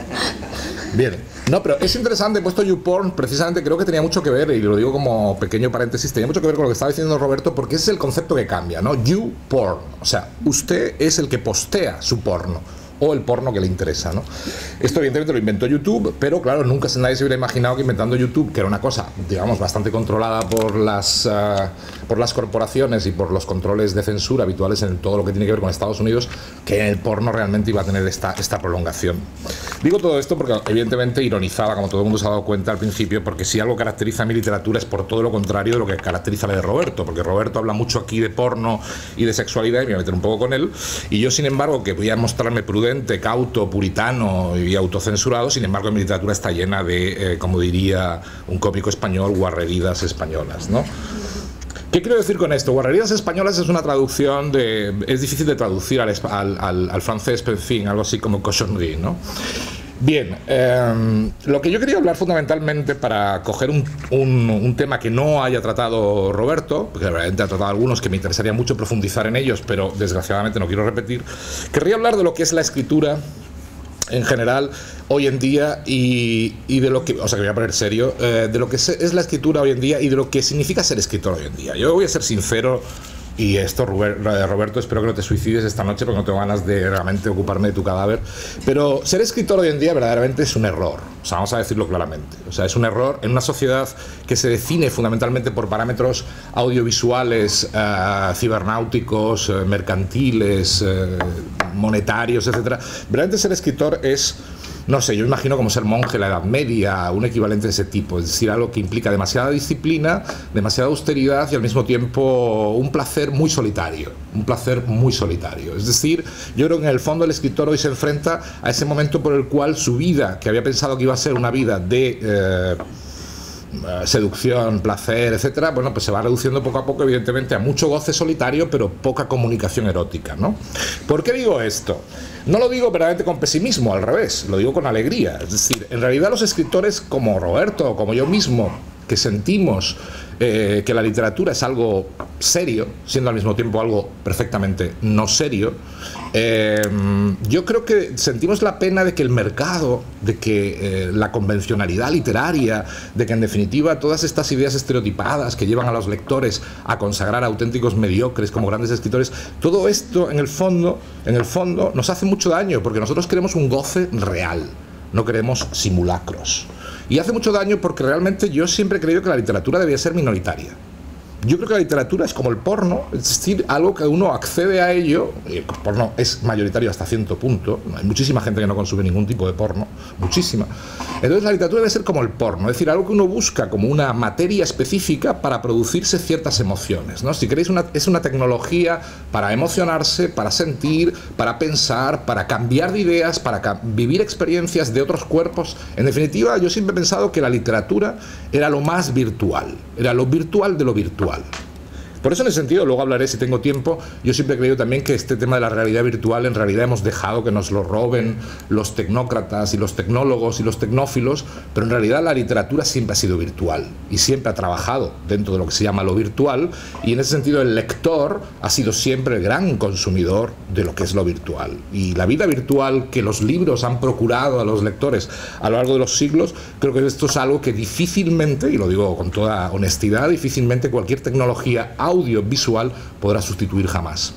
Bien. No, pero es interesante, he puesto YouPorn, precisamente creo que tenía mucho que ver, y lo digo como pequeño paréntesis, tenía mucho que ver con lo que estaba diciendo Roberto, porque ese es el concepto que cambia, ¿no? YouPorn. O sea, usted es el que postea su porno, o el porno que le interesa, ¿no? Esto evidentemente lo inventó YouTube, pero claro, nunca nadie se hubiera imaginado que inventando YouTube, que era una cosa, digamos, bastante controlada por las, uh, por las corporaciones y por los controles de censura habituales en todo lo que tiene que ver con Estados Unidos, que el porno realmente iba a tener esta, esta prolongación. Digo todo esto porque evidentemente ironizaba, como todo el mundo se ha dado cuenta al principio, porque si algo caracteriza a mi literatura es por todo lo contrario de lo que caracteriza la de Roberto, porque Roberto habla mucho aquí de porno y de sexualidad, y me voy a meter un poco con él, y yo sin embargo, que voy a mostrarme prudente, cauto, puritano y autocensurado, sin embargo mi literatura está llena de, eh, como diría un cómico español, guarreridas españolas, ¿no? ¿Qué quiero decir con esto? Guarreridas españolas es una traducción de... es difícil de traducir al, al, al, al francés, pero en fin, algo así como cochonnerie, ¿no? Bien, eh, lo que yo quería hablar fundamentalmente para coger un, un, un tema que no haya tratado Roberto, porque realmente ha tratado algunos que me interesaría mucho profundizar en ellos, pero desgraciadamente no quiero repetir, querría hablar de lo que es la escritura en general hoy en día y, y de lo que, o sea que voy a poner serio, eh, de lo que es la escritura hoy en día y de lo que significa ser escritor hoy en día. Yo voy a ser sincero. Y esto, Roberto, espero que no te suicides esta noche porque no tengo ganas de realmente ocuparme de tu cadáver. Pero ser escritor hoy en día verdaderamente es un error. O sea, vamos a decirlo claramente. O sea, es un error en una sociedad que se define fundamentalmente por parámetros audiovisuales, uh, cibernáuticos, uh, mercantiles, uh, monetarios, etcétera. Verdaderamente ser escritor es... no sé, yo imagino como ser monje en la Edad Media, un equivalente de ese tipo, es decir, algo que implica demasiada disciplina, demasiada austeridad y al mismo tiempo un placer muy solitario, un placer muy solitario. Es decir, yo creo que en el fondo el escritor hoy se enfrenta a ese momento por el cual su vida, que había pensado que iba a ser una vida de... Eh, seducción, placer, etcétera, bueno, pues se va reduciendo poco a poco, evidentemente, a mucho goce solitario, pero poca comunicación erótica, ¿no? ¿Por qué digo esto? No lo digo verdaderamente con pesimismo, al revés, lo digo con alegría. Es decir, en realidad los escritores como Roberto, como yo mismo, que sentimos eh, que la literatura es algo serio, siendo al mismo tiempo algo perfectamente no serio, eh, yo creo que sentimos la pena de que el mercado, de que eh, la convencionalidad literaria, de que en definitiva todas estas ideas estereotipadas que llevan a los lectores a consagrar a auténticos mediocres como grandes escritores, todo esto en el fondo, en el fondo nos hace mucho daño, porque nosotros queremos un goce real, no queremos simulacros. Y hace mucho daño porque realmente yo siempre he creído que la literatura debía ser minoritaria. Yo creo que la literatura es como el porno, es decir, algo que uno accede a ello, y el porno es mayoritario hasta cierto punto, hay muchísima gente que no consume ningún tipo de porno, muchísima. Entonces la literatura debe ser como el porno, es decir, algo que uno busca como una materia específica para producirse ciertas emociones, ¿no? Si queréis, una, es una tecnología para emocionarse, para sentir, para pensar, para cambiar de ideas, para vivir experiencias de otros cuerpos. En definitiva, yo siempre he pensado que la literatura era lo más virtual, era lo virtual de lo virtual. Por eso, en ese sentido, luego hablaré si tengo tiempo, yo siempre he creído también que este tema de la realidad virtual en realidad hemos dejado que nos lo roben los tecnócratas y los tecnólogos y los tecnófilos, pero en realidad la literatura siempre ha sido virtual y siempre ha trabajado dentro de lo que se llama lo virtual, y en ese sentido el lector ha sido siempre el gran consumidor de lo que es lo virtual. Y la vida virtual que los libros han procurado a los lectores a lo largo de los siglos, creo que esto es algo que difícilmente, y lo digo con toda honestidad, difícilmente cualquier tecnología audiovisual podrá sustituir jamás.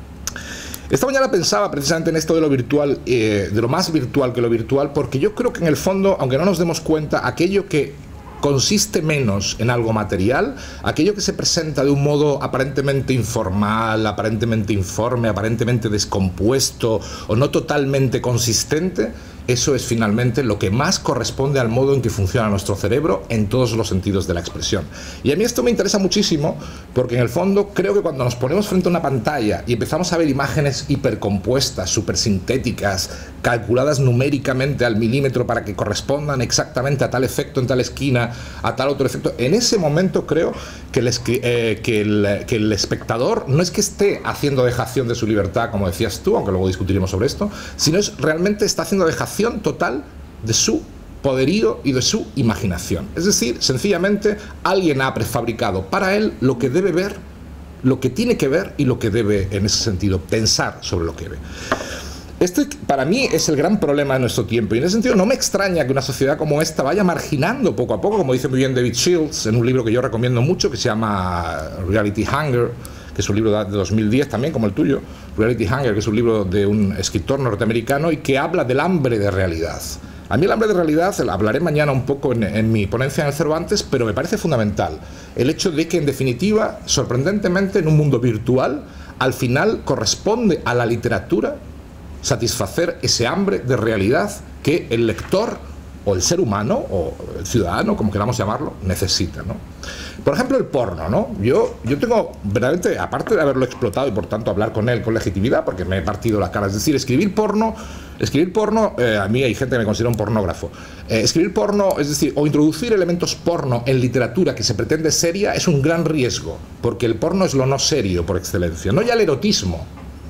Esta mañana pensaba precisamente en esto de lo virtual, eh, de lo más virtual que lo virtual, porque yo creo que en el fondo, aunque no nos demos cuenta, aquello que consiste menos en algo material, aquello que se presenta de un modo aparentemente informal, aparentemente informe, aparentemente descompuesto o no totalmente consistente, eso es finalmente lo que más corresponde al modo en que funciona nuestro cerebro en todos los sentidos de la expresión. Y a mí esto me interesa muchísimo porque en el fondo creo que cuando nos ponemos frente a una pantalla y empezamos a ver imágenes hipercompuestas, supersintéticas, calculadas numéricamente al milímetro para que correspondan exactamente a tal efecto en tal esquina, a tal otro efecto, en ese momento creo que el, eh, que el, que el espectador no es que esté haciendo dejación de su libertad, como decías tú, aunque luego discutiremos sobre esto, sino es realmente está haciendo dejación total de su poderío y de su imaginación. Es decir, sencillamente alguien ha prefabricado para él lo que debe ver, lo que tiene que ver y lo que debe, en ese sentido, pensar sobre lo que ve. Este, para mí, es el gran problema de nuestro tiempo, y en ese sentido no me extraña que una sociedad como esta vaya marginando poco a poco, como dice muy bien David Shields en un libro que yo recomiendo mucho, que se llama Reality Hunger, que es un libro de dos mil diez también, como el tuyo, Reality Hunger, que es un libro de un escritor norteamericano y que habla del hambre de realidad. A mí el hambre de realidad, hablaré mañana un poco en, en mi ponencia en el Cervantes, pero me parece fundamental el hecho de que, en definitiva, sorprendentemente, en un mundo virtual, al final corresponde a la literatura satisfacer ese hambre de realidad que el lector o el ser humano o el ciudadano, como queramos llamarlo, necesita, ¿no? Por ejemplo, el porno, ¿no? Yo, yo tengo, verdaderamente, aparte de haberlo explotado y por tanto hablar con él con legitimidad, porque me he partido la cara, es decir, escribir porno, escribir porno, eh, a mí hay gente que me considera un pornógrafo, eh, escribir porno, es decir, o introducir elementos porno en literatura que se pretende seria, es un gran riesgo, porque el porno es lo no serio por excelencia, no ya el erotismo.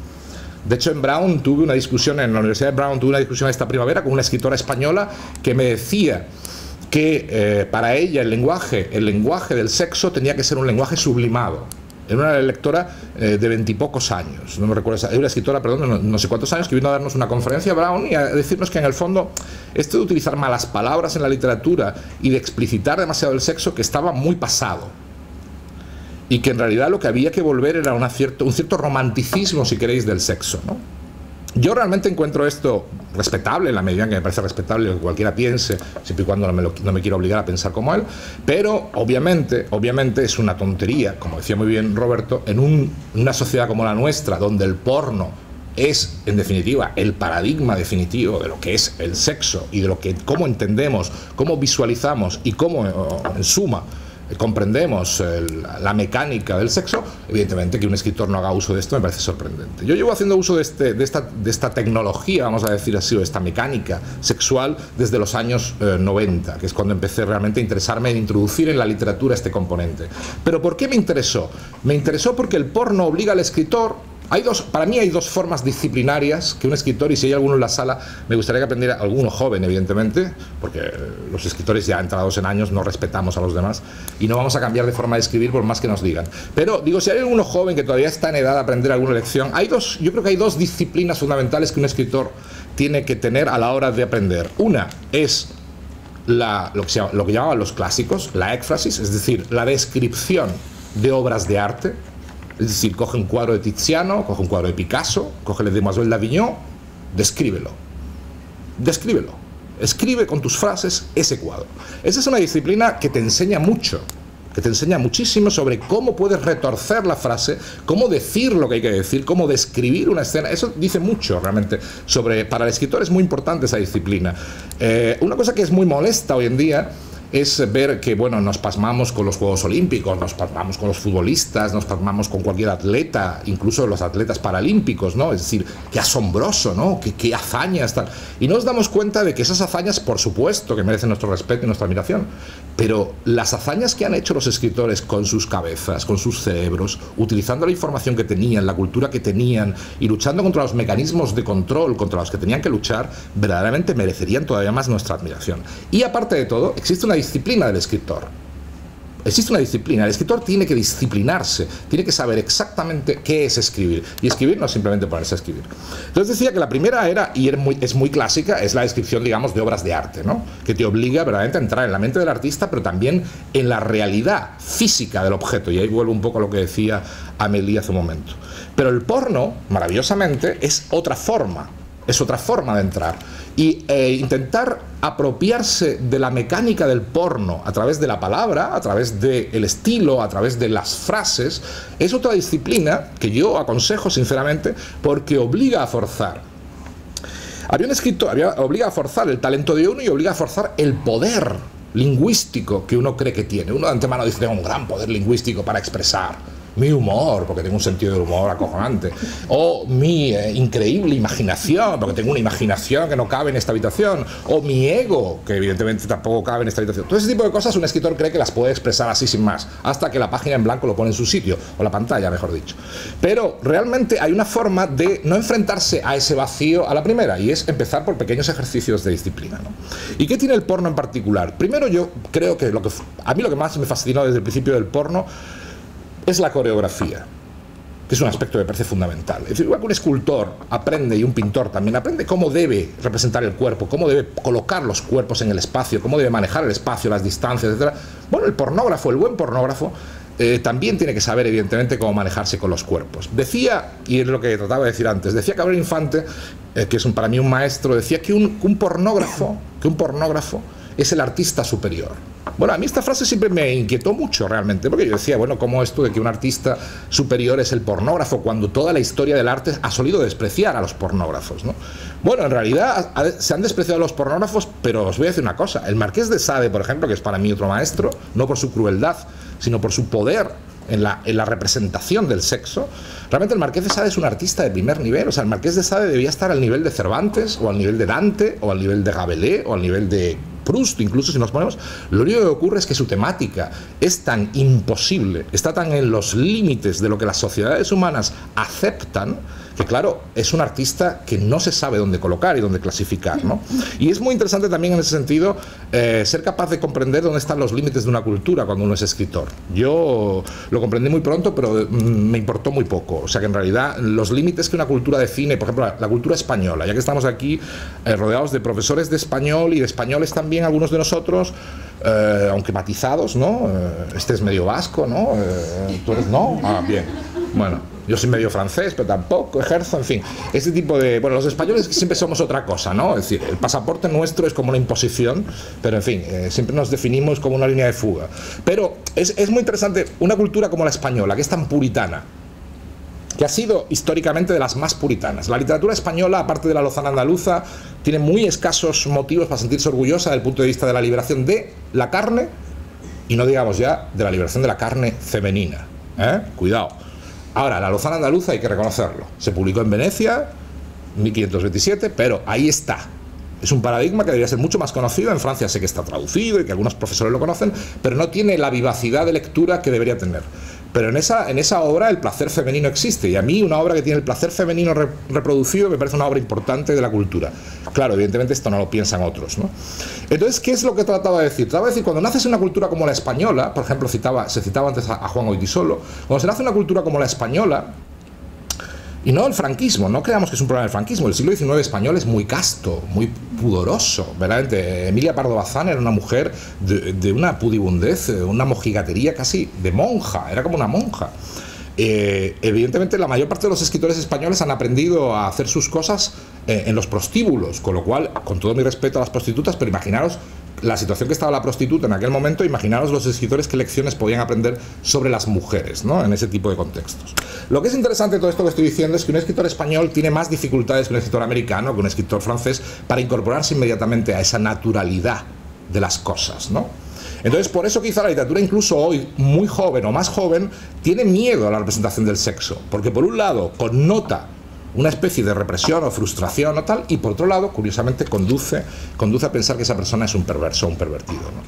De hecho, en Brown tuve una discusión, en la Universidad de Brown tuve una discusión esta primavera con una escritora española que me decía que eh, para ella el lenguaje, el lenguaje del sexo tenía que ser un lenguaje sublimado. Era una lectora eh, de veintipocos años, no me recuerdo, era una escritora, perdón, no, no sé cuántos años, que vino a darnos una conferencia a Brown y a decirnos que en el fondo esto de utilizar malas palabras en la literatura y de explicitar demasiado el sexo, que estaba muy pasado. Y que en realidad lo que había que volver era una cierto, un cierto romanticismo, si queréis, del sexo, ¿no? Yo realmente encuentro esto respetable, en la medida en que me parece respetable lo que cualquiera piense, siempre y cuando no me, lo, no me quiera obligar a pensar como él, pero obviamente, obviamente es una tontería, como decía muy bien Roberto, en un, una sociedad como la nuestra, donde el porno es, en definitiva, el paradigma definitivo de lo que es el sexo y de lo que, cómo entendemos, cómo visualizamos y cómo, en suma, comprendemos el, la mecánica del sexo, evidentemente que un escritor no haga uso de esto me parece sorprendente. Yo llevo haciendo uso de, este, de, esta, de esta tecnología, vamos a decir así, o esta mecánica sexual desde los años eh, noventa, que es cuando empecé realmente a interesarme en introducir en la literatura este componente. ¿Pero por qué me interesó? Me interesó porque el porno obliga al escritor. Hay dos, para mí hay dos formas disciplinarias que un escritor, y si hay alguno en la sala, me gustaría que aprendiera, alguno joven evidentemente, porque los escritores ya entrados en años no respetamos a los demás y no vamos a cambiar de forma de escribir por más que nos digan. Pero digo, si hay alguno joven que todavía está en edad de aprender alguna lección, hay dos, yo creo que hay dos disciplinas fundamentales que un escritor tiene que tener a la hora de aprender. Una es la, lo, que se llama, lo que llamaban los clásicos, la éfrasis, es decir, la descripción de obras de arte. Es decir, coge un cuadro de Tiziano, coge un cuadro de Picasso, coge el de Demoiselle d'Avignon, descríbelo. Descríbelo. Escribe con tus frases ese cuadro. Esa es una disciplina que te enseña mucho, que te enseña muchísimo sobre cómo puedes retorcer la frase, cómo decir lo que hay que decir, cómo describir una escena. Eso dice mucho realmente sobre... Para el escritor es muy importante esa disciplina. Eh, una cosa que es muy molesta hoy en día es ver que, bueno, nos pasmamos con los Juegos Olímpicos, nos pasmamos con los futbolistas, nos pasmamos con cualquier atleta, incluso los atletas paralímpicos, ¿no? Es decir, qué asombroso, ¿no? Qué, qué hazañas, tal. Y nos damos cuenta de que esas hazañas, por supuesto, que merecen nuestro respeto y nuestra admiración, pero las hazañas que han hecho los escritores con sus cabezas, con sus cerebros, utilizando la información que tenían, la cultura que tenían, y luchando contra los mecanismos de control contra los que tenían que luchar, verdaderamente merecerían todavía más nuestra admiración. Y aparte de todo, existe una disciplina del escritor. Existe una disciplina. El escritor tiene que disciplinarse, tiene que saber exactamente qué es escribir. Y escribir no es simplemente ponerse a escribir. Entonces decía que la primera era, y es muy, es muy clásica, es la descripción, digamos, de obras de arte, ¿no? Que te obliga verdaderamente a entrar en la mente del artista, pero también en la realidad física del objeto. Y ahí vuelvo un poco a lo que decía Amélie hace un momento. Pero el porno, maravillosamente, es otra forma. Es otra forma de entrar. Y eh, intentar apropiarse de la mecánica del porno a través de la palabra, a través del estilo, a través de las frases, es otra disciplina que yo aconsejo sinceramente porque obliga a forzar. Había un escritor, había, obliga a forzar el talento de uno y obliga a forzar el poder lingüístico que uno cree que tiene. Uno de antemano dice, tengo un gran poder lingüístico para expresar mi humor, porque tengo un sentido del humor acojonante, o mi eh, increíble imaginación, porque tengo una imaginación que no cabe en esta habitación, o mi ego, que evidentemente tampoco cabe en esta habitación. Todo ese tipo de cosas un escritor cree que las puede expresar así sin más, hasta que la página en blanco lo pone en su sitio, o la pantalla, mejor dicho. Pero realmente hay una forma de no enfrentarse a ese vacío a la primera, y es empezar por pequeños ejercicios de disciplina, ¿no? ¿Y qué tiene el porno en particular? Primero, yo creo que, lo que a mí lo que más me fascinó desde el principio del porno es la coreografía, que es un aspecto que me parece fundamental. Es decir, igual que un escultor aprende, y un pintor también aprende cómo debe representar el cuerpo, cómo debe colocar los cuerpos en el espacio, cómo debe manejar el espacio, las distancias, etcétera. Bueno, el pornógrafo, el buen pornógrafo, eh, también tiene que saber, evidentemente, cómo manejarse con los cuerpos. Decía, y es lo que trataba de decir antes, decía Gabriel Infante, eh, que es un, para mí un maestro, decía que un, un pornógrafo, que un pornógrafo es el artista superior. Bueno, a mí esta frase siempre me inquietó mucho realmente, porque yo decía, bueno, ¿cómo esto de que un artista superior es el pornógrafo cuando toda la historia del arte ha solido despreciar a los pornógrafos, ¿no? Bueno, en realidad se han despreciado a los pornógrafos, pero os voy a decir una cosa, el Marqués de Sade, por ejemplo, que es para mí otro maestro, no por su crueldad, sino por su poder en la, en la representación del sexo, realmente el Marqués de Sade es un artista de primer nivel. O sea, el Marqués de Sade debía estar al nivel de Cervantes, o al nivel de Dante, o al nivel de Rabelais, o al nivel de Proust, incluso si nos ponemos. Lo único que ocurre es que su temática es tan imposible, está tan en los límites de lo que las sociedades humanas aceptan, que claro, es un artista que no se sabe dónde colocar y dónde clasificar, ¿no? Y es muy interesante también en ese sentido eh, ser capaz de comprender dónde están los límites de una cultura cuando uno es escritor. Yo lo comprendí muy pronto, pero mm, me importó muy poco. O sea que en realidad los límites que una cultura define, por ejemplo, la, la cultura española, ya que estamos aquí eh, rodeados de profesores de español y de españoles también, algunos de nosotros, eh, aunque matizados, ¿no? Eh, este es medio vasco, ¿no? Eh, ¿Tú eres no? Ah, bien. Bueno, yo soy medio francés, pero tampoco ejerzo, en fin. Este tipo de... Bueno, los españoles siempre somos otra cosa, ¿no? Es decir, el pasaporte nuestro es como una imposición, pero en fin, eh, siempre nos definimos como una línea de fuga. Pero es, es muy interesante una cultura como la española, que es tan puritana, que ha sido históricamente de las más puritanas. La literatura española, aparte de la lozana andaluza, tiene muy escasos motivos para sentirse orgullosa desde el punto de vista de la liberación de la carne Y no digamos ya de la liberación de la carne femenina. ¿eh? Cuidado. Ahora, la Lozana Andaluza hay que reconocerlo. Se publicó en Venecia, mil quinientos veintisiete, pero ahí está. Es un paradigma que debería ser mucho más conocido. En Francia sé que está traducido y que algunos profesores lo conocen, pero no tiene la vivacidad de lectura que debería tener. Pero en esa, en esa obra el placer femenino existe, y a mí una obra que tiene el placer femenino re, reproducido me parece una obra importante de la cultura. Claro, evidentemente esto no lo piensan otros, ¿no? Entonces, ¿qué es lo que trataba de decir? Trataba de decir, cuando naces en una cultura como la española, por ejemplo, citaba, se citaba antes a, a Juan Goytisolo, cuando se nace en una cultura como la española, y no el franquismo, no creamos que es un problema del franquismo, el siglo diecinueve español es muy casto, muy pudoroso, verdaderamente. Emilia Pardo Bazán era una mujer de, de una pudibundez, una mojigatería casi de monja, era como una monja. Eh, evidentemente la mayor parte de los escritores españoles han aprendido a hacer sus cosas eh, en los prostíbulos, con lo cual, con todo mi respeto a las prostitutas, pero imaginaros la situación que estaba la prostituta en aquel momento, imaginaros los escritores qué lecciones podían aprender sobre las mujeres, ¿no? En ese tipo de contextos. Lo que es interesante de todo esto que estoy diciendo es que un escritor español tiene más dificultades que un escritor americano, que un escritor francés, para incorporarse inmediatamente a esa naturalidad de las cosas, ¿no? Entonces, por eso quizá la literatura, incluso hoy, muy joven o más joven, tiene miedo a la representación del sexo, porque por un lado connota una especie de represión o frustración o tal, y por otro lado, curiosamente, conduce, conduce a pensar que esa persona es un perverso o un pervertido, ¿no?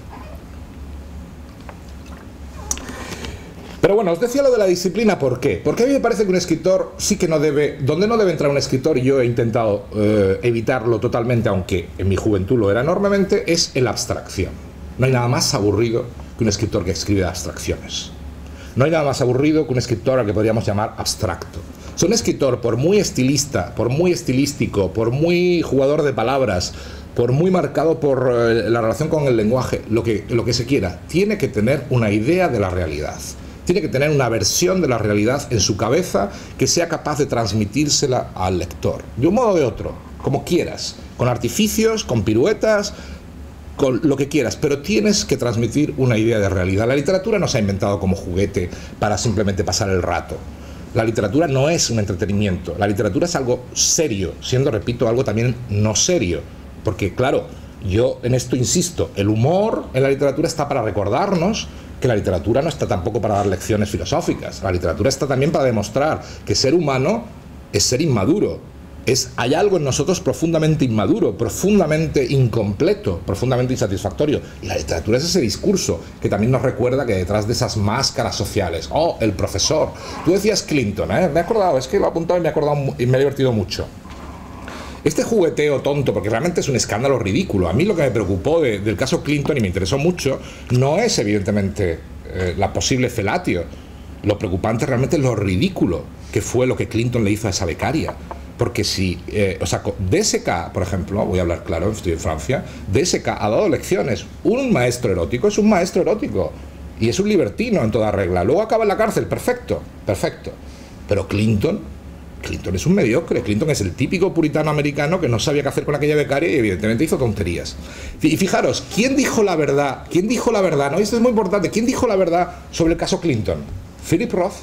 Pero bueno, os decía lo de la disciplina, ¿por qué? Porque a mí me parece que un escritor sí que no debe, donde no debe entrar un escritor, y yo he intentado eh, evitarlo totalmente, aunque en mi juventud lo era enormemente, es en la abstracción. No hay nada más aburrido que un escritor que escribe abstracciones. No hay nada más aburrido que un escritor al que podríamos llamar abstracto. O sea, un escritor, por muy estilista, por muy estilístico, por muy jugador de palabras, por muy marcado por eh, la relación con el lenguaje, lo que, lo que se quiera, tiene que tener una idea de la realidad. Tiene que tener una versión de la realidad en su cabeza que sea capaz de transmitírsela al lector, de un modo o de otro, como quieras, con artificios, con piruetas, con lo que quieras, pero tienes que transmitir una idea de realidad. La literatura no se ha inventado como juguete para simplemente pasar el rato. La literatura no es un entretenimiento, la literatura es algo serio, siendo, repito, algo también no serio, porque claro, yo en esto insisto, el humor en la literatura está para recordarnos que la literatura no está tampoco para dar lecciones filosóficas, la literatura está también para demostrar que ser humano es ser inmaduro. Es, hay algo en nosotros profundamente inmaduro, profundamente incompleto, profundamente insatisfactorio. Y la literatura es ese discurso que también nos recuerda que detrás de esas máscaras sociales, oh, el profesor. Tú decías Clinton, ¿eh? Me he acordado, es que lo he apuntado y me he acordado y me he divertido mucho. Este jugueteo tonto, porque realmente es un escándalo ridículo. A mí lo que me preocupó de, del caso Clinton y me interesó mucho, no es evidentemente eh, la posible felatio. Lo preocupante realmente es lo ridículo que fue lo que Clinton le hizo a esa becaria. Porque si, eh, o sea, D S K, por ejemplo, voy a hablar claro, estoy en Francia, D S K ha dado lecciones. Un maestro erótico es un maestro erótico y es un libertino en toda regla. Luego acaba en la cárcel, perfecto, perfecto. Pero Clinton, Clinton es un mediocre. Clinton es el típico puritano americano que no sabía qué hacer con aquella becaria y evidentemente hizo tonterías. Y fijaros, ¿quién dijo la verdad? ¿Quién dijo la verdad? No, esto es muy importante. ¿Quién dijo la verdad sobre el caso Clinton? Philip Roth.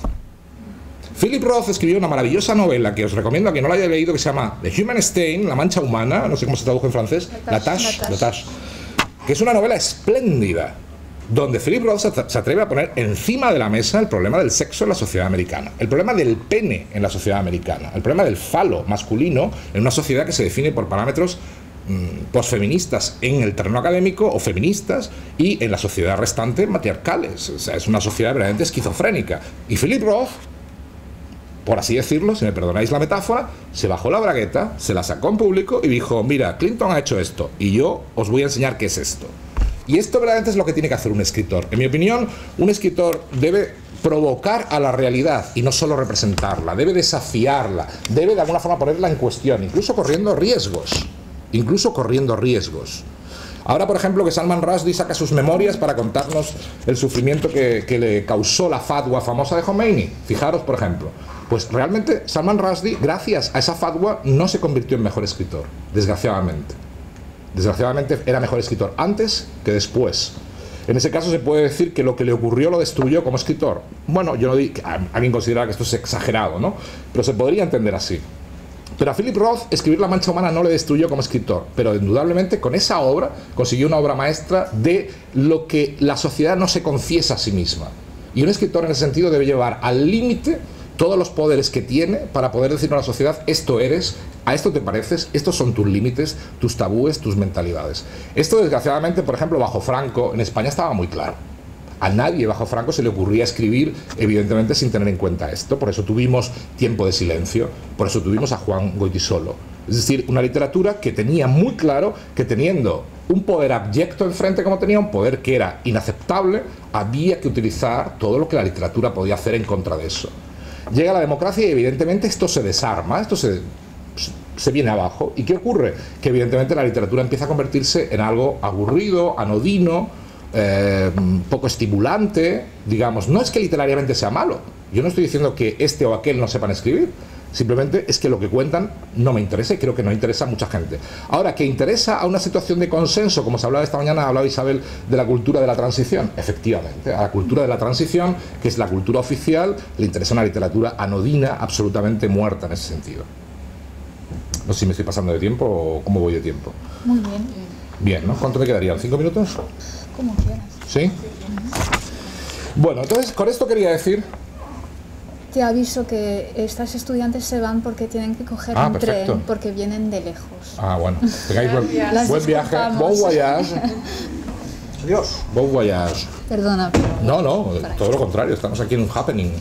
Philip Roth escribió una maravillosa novela que os recomiendo a quien no la haya leído, que se llama The Human Stain, La Mancha Humana, no sé cómo se traduce en francés, La Tache, La Tache, que es una novela espléndida, donde Philip Roth se atreve a poner encima de la mesa el problema del sexo en la sociedad americana, el problema del pene en la sociedad americana, el problema del falo masculino en una sociedad que se define por parámetros mmm, posfeministas en el terreno académico o feministas, y en la sociedad restante matriarcales. O sea, es una sociedad verdaderamente esquizofrénica. Y Philip Roth, por así decirlo, si me perdonáis la metáfora, se bajó la bragueta, se la sacó en público y dijo, mira, Clinton ha hecho esto y yo os voy a enseñar qué es esto. Y esto verdaderamente es lo que tiene que hacer un escritor. En mi opinión, un escritor debe provocar a la realidad y no solo representarla, debe desafiarla, debe de alguna forma ponerla en cuestión, incluso corriendo riesgos, incluso corriendo riesgos. Ahora, por ejemplo, que Salman Rushdie saca sus memorias para contarnos el sufrimiento que, que le causó la fatwa famosa de Khomeini. Fijaros, por ejemplo. Pues realmente Salman Rushdie, gracias a esa fatwa, no se convirtió en mejor escritor, desgraciadamente. Desgraciadamente era mejor escritor antes que después. En ese caso se puede decir que lo que le ocurrió lo destruyó como escritor. Bueno, yo no digo, alguien considera que esto es exagerado, ¿no? Pero se podría entender así. Pero a Philip Roth escribir La Mancha Humana no le destruyó como escritor, pero indudablemente con esa obra consiguió una obra maestra de lo que la sociedad no se confiesa a sí misma. Y un escritor en ese sentido debe llevar al límite todos los poderes que tiene para poder decirle a la sociedad: esto eres, a esto te pareces, estos son tus límites, tus tabúes, tus mentalidades. Esto, desgraciadamente, por ejemplo, bajo Franco, en España estaba muy claro. A nadie bajo Franco se le ocurría escribir, evidentemente, sin tener en cuenta esto. Por eso tuvimos Tiempo de Silencio, por eso tuvimos a Juan Goytisolo. Es decir, una literatura que tenía muy claro que, teniendo un poder abyecto enfrente como tenía, un poder que era inaceptable, había que utilizar todo lo que la literatura podía hacer en contra de eso. Llega la democracia y evidentemente esto se desarma, esto se, se viene abajo. ¿Y qué ocurre? Que evidentemente la literatura empieza a convertirse en algo aburrido, anodino, eh, poco estimulante, digamos. No es que literariamente sea malo, yo no estoy diciendo que este o aquel no sepan escribir, simplemente es que lo que cuentan no me interesa y creo que no interesa a mucha gente. Ahora, que interesa a una situación de consenso, como se hablaba esta mañana, ha hablado Isabel de la cultura de la transición. Efectivamente, a la cultura de la transición, que es la cultura oficial, le interesa una literatura anodina, absolutamente muerta en ese sentido. No sé si me estoy pasando de tiempo o cómo voy de tiempo. Muy bien. Bien, ¿no? ¿Cuánto me quedarían? ¿Cinco minutos? Como quieras. ¿Sí? Bueno, entonces, con esto quería decir... Te aviso que estas estudiantes se van porque tienen que coger Ah, un perfecto. tren, porque vienen de lejos. Ah, bueno. Tengáis buen, Las buen viaje. disculpamos. Bon voyage. Adiós. Bon voyage. Perdona, pero... No, no, Para todo lo contrario. Estamos aquí en un happening.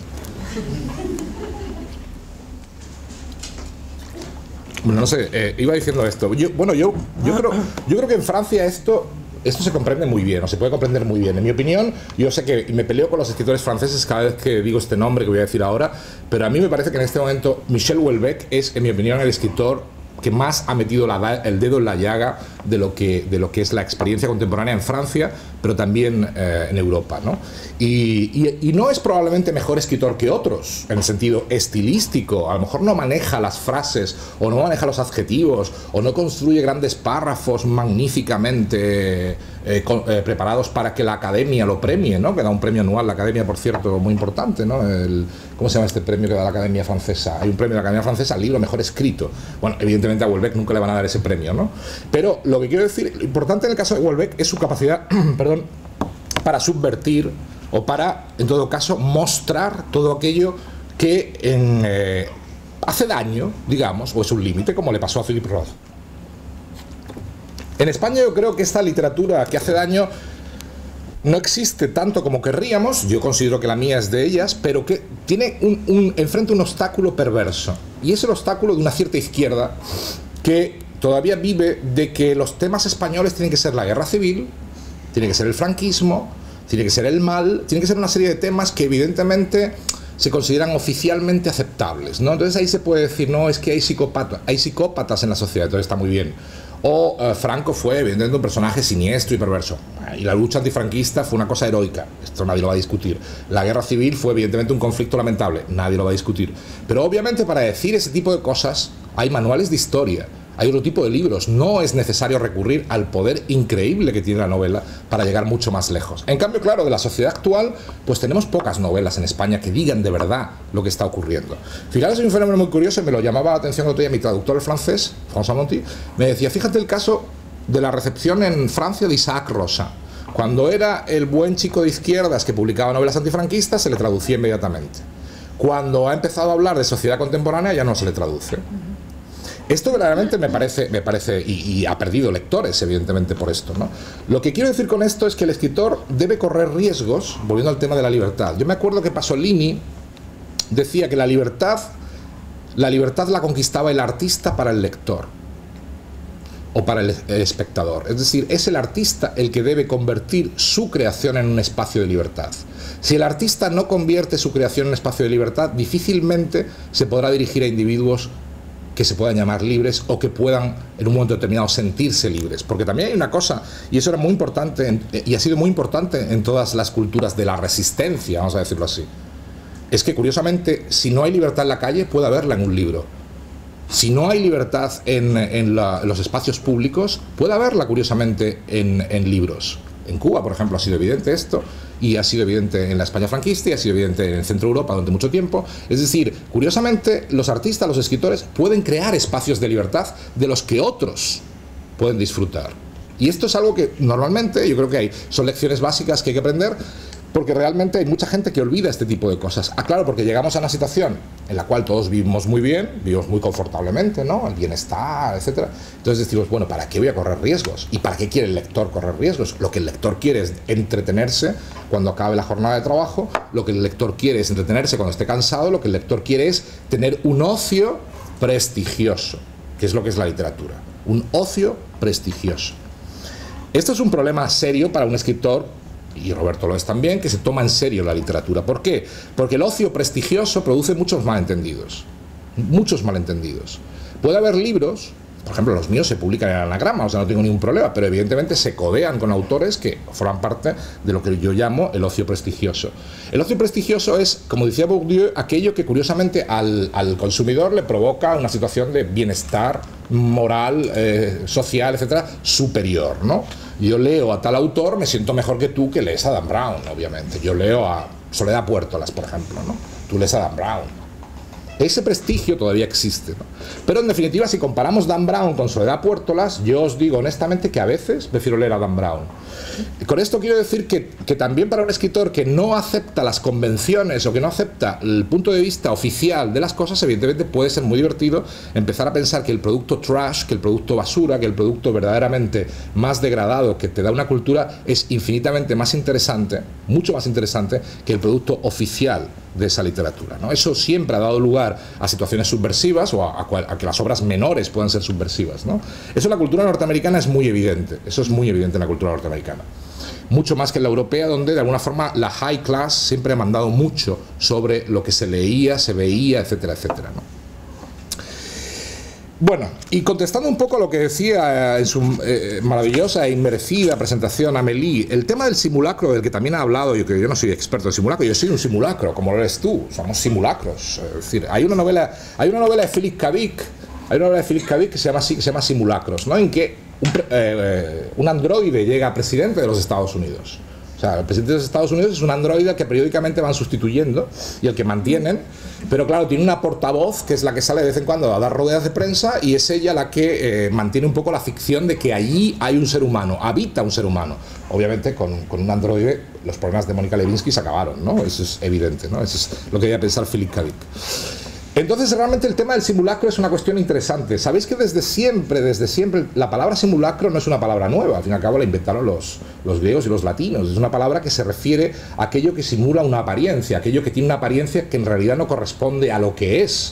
Bueno, no sé, eh, iba diciendo esto. Yo, bueno, yo, yo, creo, yo creo que en Francia esto... Esto se comprende muy bien, o se puede comprender muy bien. En mi opinión, yo sé que me peleo con los escritores franceses cada vez que digo este nombre que voy a decir ahora, pero a mí me parece que en este momento Michel Houellebecq es, en mi opinión, el escritor que más ha metido la, el dedo en la llaga de lo, que, de lo que es la experiencia contemporánea en Francia, pero también eh, en Europa, ¿no? Y, y, y no es probablemente mejor escritor que otros, en el sentido estilístico. A lo mejor no maneja las frases, o no maneja los adjetivos, o no construye grandes párrafos magníficamente eh, con, eh, preparados para que la Academia lo premie, ¿no? Que da un premio anual, la Academia, por cierto, muy importante, ¿no? El, ¿cómo se llama este premio que da la Academia Francesa? Hay un premio de la Academia Francesa al libro mejor escrito. Bueno, evidentemente a Houellebecq nunca le van a dar ese premio, ¿no? Pero lo que quiero decir, lo importante en el caso de Houellebecq es su capacidad, perdón, para subvertir o para, en todo caso, mostrar todo aquello que en, eh, hace daño, digamos, o es un límite, como le pasó a Philip Roth. En España yo creo que esta literatura que hace daño no existe tanto como querríamos. Yo considero que la mía es de ellas, pero que tiene un, un, enfrente un obstáculo perverso, y es el obstáculo de una cierta izquierda que todavía vive de que los temas españoles tienen que ser la guerra civil, tiene que ser el franquismo, tiene que ser el mal, tiene que ser una serie de temas que evidentemente se consideran oficialmente aceptables, ¿no? Entonces ahí se puede decir, no, es que hay psicópatas, hay psicópatas en la sociedad, entonces está muy bien. O uh, Franco fue evidentemente un personaje siniestro y perverso, y la lucha antifranquista fue una cosa heroica, esto nadie lo va a discutir. La guerra civil fue evidentemente un conflicto lamentable, nadie lo va a discutir. Pero obviamente para decir ese tipo de cosas hay manuales de historia, hay otro tipo de libros, no es necesario recurrir al poder increíble que tiene la novela para llegar mucho más lejos. En cambio, claro, de la sociedad actual, pues tenemos pocas novelas en España que digan de verdad lo que está ocurriendo. Fijaros, hay un fenómeno muy curioso, y me lo llamaba la atención el otro día mi traductor el francés, François Monti, me decía, fíjate el caso de la recepción en Francia de Isaac Rosa. Cuando era el buen chico de izquierdas que publicaba novelas antifranquistas, se le traducía inmediatamente. Cuando ha empezado a hablar de sociedad contemporánea, ya no se le traduce. Esto verdaderamente me parece, me parece y, y ha perdido lectores, evidentemente, por esto, ¿no? Lo que quiero decir con esto es que el escritor debe correr riesgos, volviendo al tema de la libertad. Yo me acuerdo que Pasolini decía que la libertad, la libertad la conquistaba el artista para el lector, o para el, el espectador. Es decir, es el artista el que debe convertir su creación en un espacio de libertad. Si el artista no convierte su creación en un espacio de libertad, difícilmente se podrá dirigir a individuos que se puedan llamar libres o que puedan en un momento determinado sentirse libres, porque también hay una cosa, y eso era muy importante en, y ha sido muy importante en todas las culturas de la resistencia, vamos a decirlo así, es que curiosamente si no hay libertad en la calle puede haberla en un libro, si no hay libertad en, en, la, en los espacios públicos puede haberla curiosamente en, en libros. En Cuba, por ejemplo, ha sido evidente esto, y ha sido evidente en la España franquista y ha sido evidente en el centro de Europa durante mucho tiempo. Es decir, curiosamente, los artistas, los escritores pueden crear espacios de libertad de los que otros pueden disfrutar. Y esto es algo que normalmente yo creo que hay, son lecciones básicas que hay que aprender, porque realmente hay mucha gente que olvida este tipo de cosas. Ah, claro, porque llegamos a una situación en la cual todos vivimos muy bien, vivimos muy confortablemente, ¿no? El bienestar, etcétera. Entonces decimos, bueno, ¿para qué voy a correr riesgos? ¿Y para qué quiere el lector correr riesgos? Lo que el lector quiere es entretenerse cuando acabe la jornada de trabajo, lo que el lector quiere es entretenerse cuando esté cansado, lo que el lector quiere es tener un ocio prestigioso, que es lo que es la literatura. Un ocio prestigioso. Esto es un problema serio para un escritor, y Roberto lo es también, que se toma en serio la literatura. ¿Por qué? Porque el ocio prestigioso produce muchos malentendidos. Muchos malentendidos. Puede haber libros, por ejemplo, los míos se publican en Anagrama, o sea, no tengo ningún problema, pero evidentemente se codean con autores que forman parte de lo que yo llamo el ocio prestigioso. El ocio prestigioso es, como decía Bourdieu, aquello que curiosamente al, al consumidor le provoca una situación de bienestar moral, eh, social, etcétera, superior, ¿no? Yo leo a tal autor, me siento mejor que tú que lees a Dan Brown, obviamente. Yo leo a Soledad Puertolas, por ejemplo, ¿no? Tú lees a Dan Brown. Ese prestigio todavía existe, ¿no? Pero en definitiva, si comparamos Dan Brown con Soledad Puertolas, yo os digo honestamente que a veces prefiero leer a Dan Brown. Con esto quiero decir que, que también para un escritor que no acepta las convenciones o que no acepta el punto de vista oficial de las cosas, evidentemente puede ser muy divertido empezar a pensar que el producto trash, que el producto basura, que el producto verdaderamente más degradado que te da una cultura es infinitamente más interesante, mucho más interesante que el producto oficial de esa literatura, ¿no? Eso siempre ha dado lugar a situaciones subversivas o a, a, a que las obras menores puedan ser subversivas, ¿no? Eso en la cultura norteamericana es muy evidente, eso es muy evidente en la cultura norteamericana. Mucho más que en la europea, donde de alguna forma la high class siempre ha mandado mucho sobre lo que se leía, se veía, etcétera, etcétera, ¿no? Bueno, y contestando un poco a lo que decía en su eh, maravillosa e inmerecida presentación Amélie, el tema del simulacro, del que también ha hablado, yo que yo no soy experto en simulacro, yo soy un simulacro, como lo eres tú, somos simulacros. Es decir, hay una novela, hay una novela de Philip K. Dick, hay una novela de Philip K. Dick que se llama, que se llama Simulacros, ¿no? En que un, eh, un androide llega presidente de los Estados Unidos. O sea, el presidente de los Estados Unidos es un androide que periódicamente van sustituyendo y el que mantienen, pero claro, tiene una portavoz que es la que sale de vez en cuando a dar ruedas de prensa y es ella la que eh, mantiene un poco la ficción de que allí hay un ser humano, habita un ser humano. Obviamente con, con un androide los problemas de Mónica Lewinsky se acabaron, ¿no? Eso es evidente, ¿no? Eso es lo que debía pensar Philip K. Dick. Entonces realmente el tema del simulacro es una cuestión interesante. Sabéis que desde siempre, desde siempre, la palabra simulacro no es una palabra nueva, al fin y al cabo la inventaron los, los griegos y los latinos. Es una palabra que se refiere a aquello que simula una apariencia, aquello que tiene una apariencia que en realidad no corresponde a lo que es.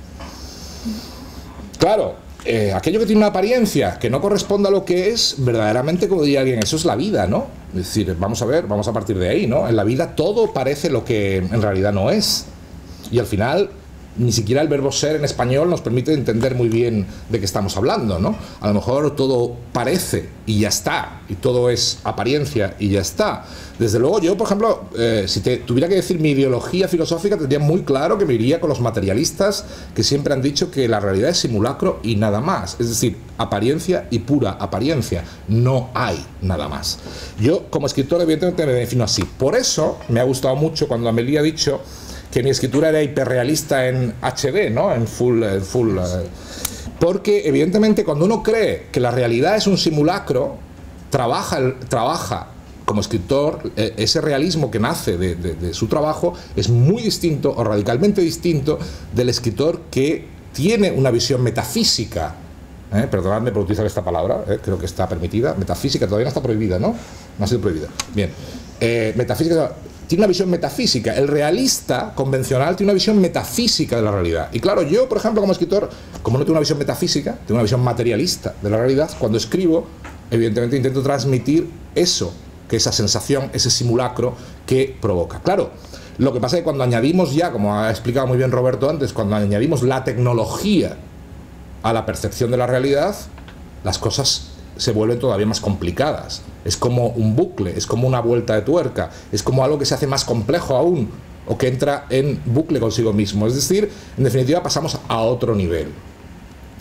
Claro, eh, aquello que tiene una apariencia que no corresponde a lo que es, verdaderamente, como diría alguien, eso es la vida, ¿no? Es decir, vamos a ver, vamos a partir de ahí, ¿no? En la vida todo parece lo que en realidad no es. Y al final ni siquiera el verbo ser en español nos permite entender muy bien de qué estamos hablando, ¿no? A lo mejor todo parece y ya está, y todo es apariencia y ya está. Desde luego yo, por ejemplo, eh, si te tuviera que decir mi ideología filosófica, tendría muy claro que me iría con los materialistas que siempre han dicho que la realidad es simulacro y nada más. Es decir, apariencia y pura apariencia. No hay nada más. Yo, como escritor, evidentemente me defino así. Por eso me ha gustado mucho cuando Amélie ha dicho que mi escritura era hiperrealista en H D, ¿no? En full, en full eh, porque evidentemente cuando uno cree que la realidad es un simulacro, trabaja, trabaja como escritor, eh, ese realismo que nace de, de, de su trabajo es muy distinto o radicalmente distinto del escritor que tiene una visión metafísica. ¿Eh? Perdonadme por utilizar esta palabra, ¿eh? Creo que está permitida. Metafísica todavía no está prohibida, ¿no? No ha sido prohibida. Bien. Eh, metafísica tiene una visión metafísica. El realista convencional tiene una visión metafísica de la realidad. Y claro, yo, por ejemplo, como escritor, como no tengo una visión metafísica, tengo una visión materialista de la realidad, cuando escribo, evidentemente intento transmitir eso, que esa sensación, ese simulacro que provoca. Claro, lo que pasa es que cuando añadimos ya, como ha explicado muy bien Roberto antes, cuando añadimos la tecnología a la percepción de la realidad, las cosas se vuelven todavía más complicadas. Es como un bucle, es como una vuelta de tuerca, es como algo que se hace más complejo aún, o que entra en bucle consigo mismo. Es decir, en definitiva pasamos a otro nivel.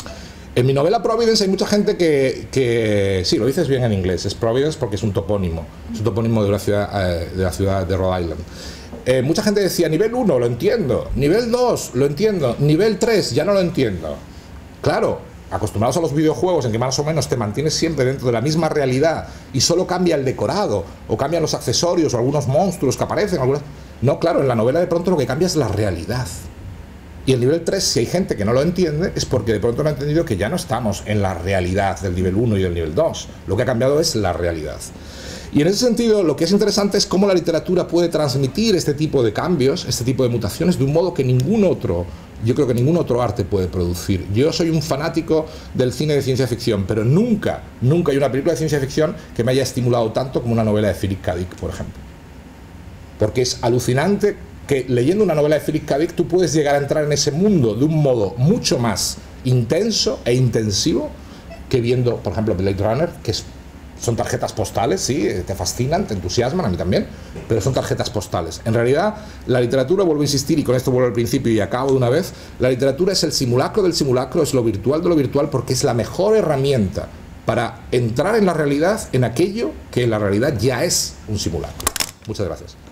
En mi novela Providence hay mucha gente que, que sí, lo dices bien en inglés, es Providence porque es un topónimo, es un topónimo de la ciudad, eh, de, la ciudad de Rhode Island. Eh, mucha gente decía, nivel uno lo entiendo, nivel dos lo entiendo, nivel tres ya no lo entiendo. Claro, acostumbrados a los videojuegos en que más o menos te mantienes siempre dentro de la misma realidad y solo cambia el decorado, o cambian los accesorios, o algunos monstruos que aparecen, algunas... No, claro, en la novela de pronto lo que cambia es la realidad. Y el nivel tres, si hay gente que no lo entiende, es porque de pronto no ha entendido que ya no estamos en la realidad del nivel uno y del nivel dos. Lo que ha cambiado es la realidad. Y en ese sentido, lo que es interesante es cómo la literatura puede transmitir este tipo de cambios, este tipo de mutaciones, de un modo que ningún otro, yo creo que ningún otro arte puede producir. Yo soy un fanático del cine de ciencia ficción, pero nunca, nunca hay una película de ciencia ficción que me haya estimulado tanto como una novela de Philip K. Dick, por ejemplo. Porque es alucinante que leyendo una novela de Philip K. Dick tú puedes llegar a entrar en ese mundo de un modo mucho más intenso e intensivo que viendo, por ejemplo, Blade Runner, que es, son tarjetas postales, sí, te fascinan, te entusiasman, a mí también, pero son tarjetas postales. En realidad, la literatura, vuelvo a insistir, y con esto vuelvo al principio y acabo de una vez, la literatura es el simulacro del simulacro, es lo virtual de lo virtual, porque es la mejor herramienta para entrar en la realidad, en aquello que en la realidad ya es un simulacro. Muchas gracias.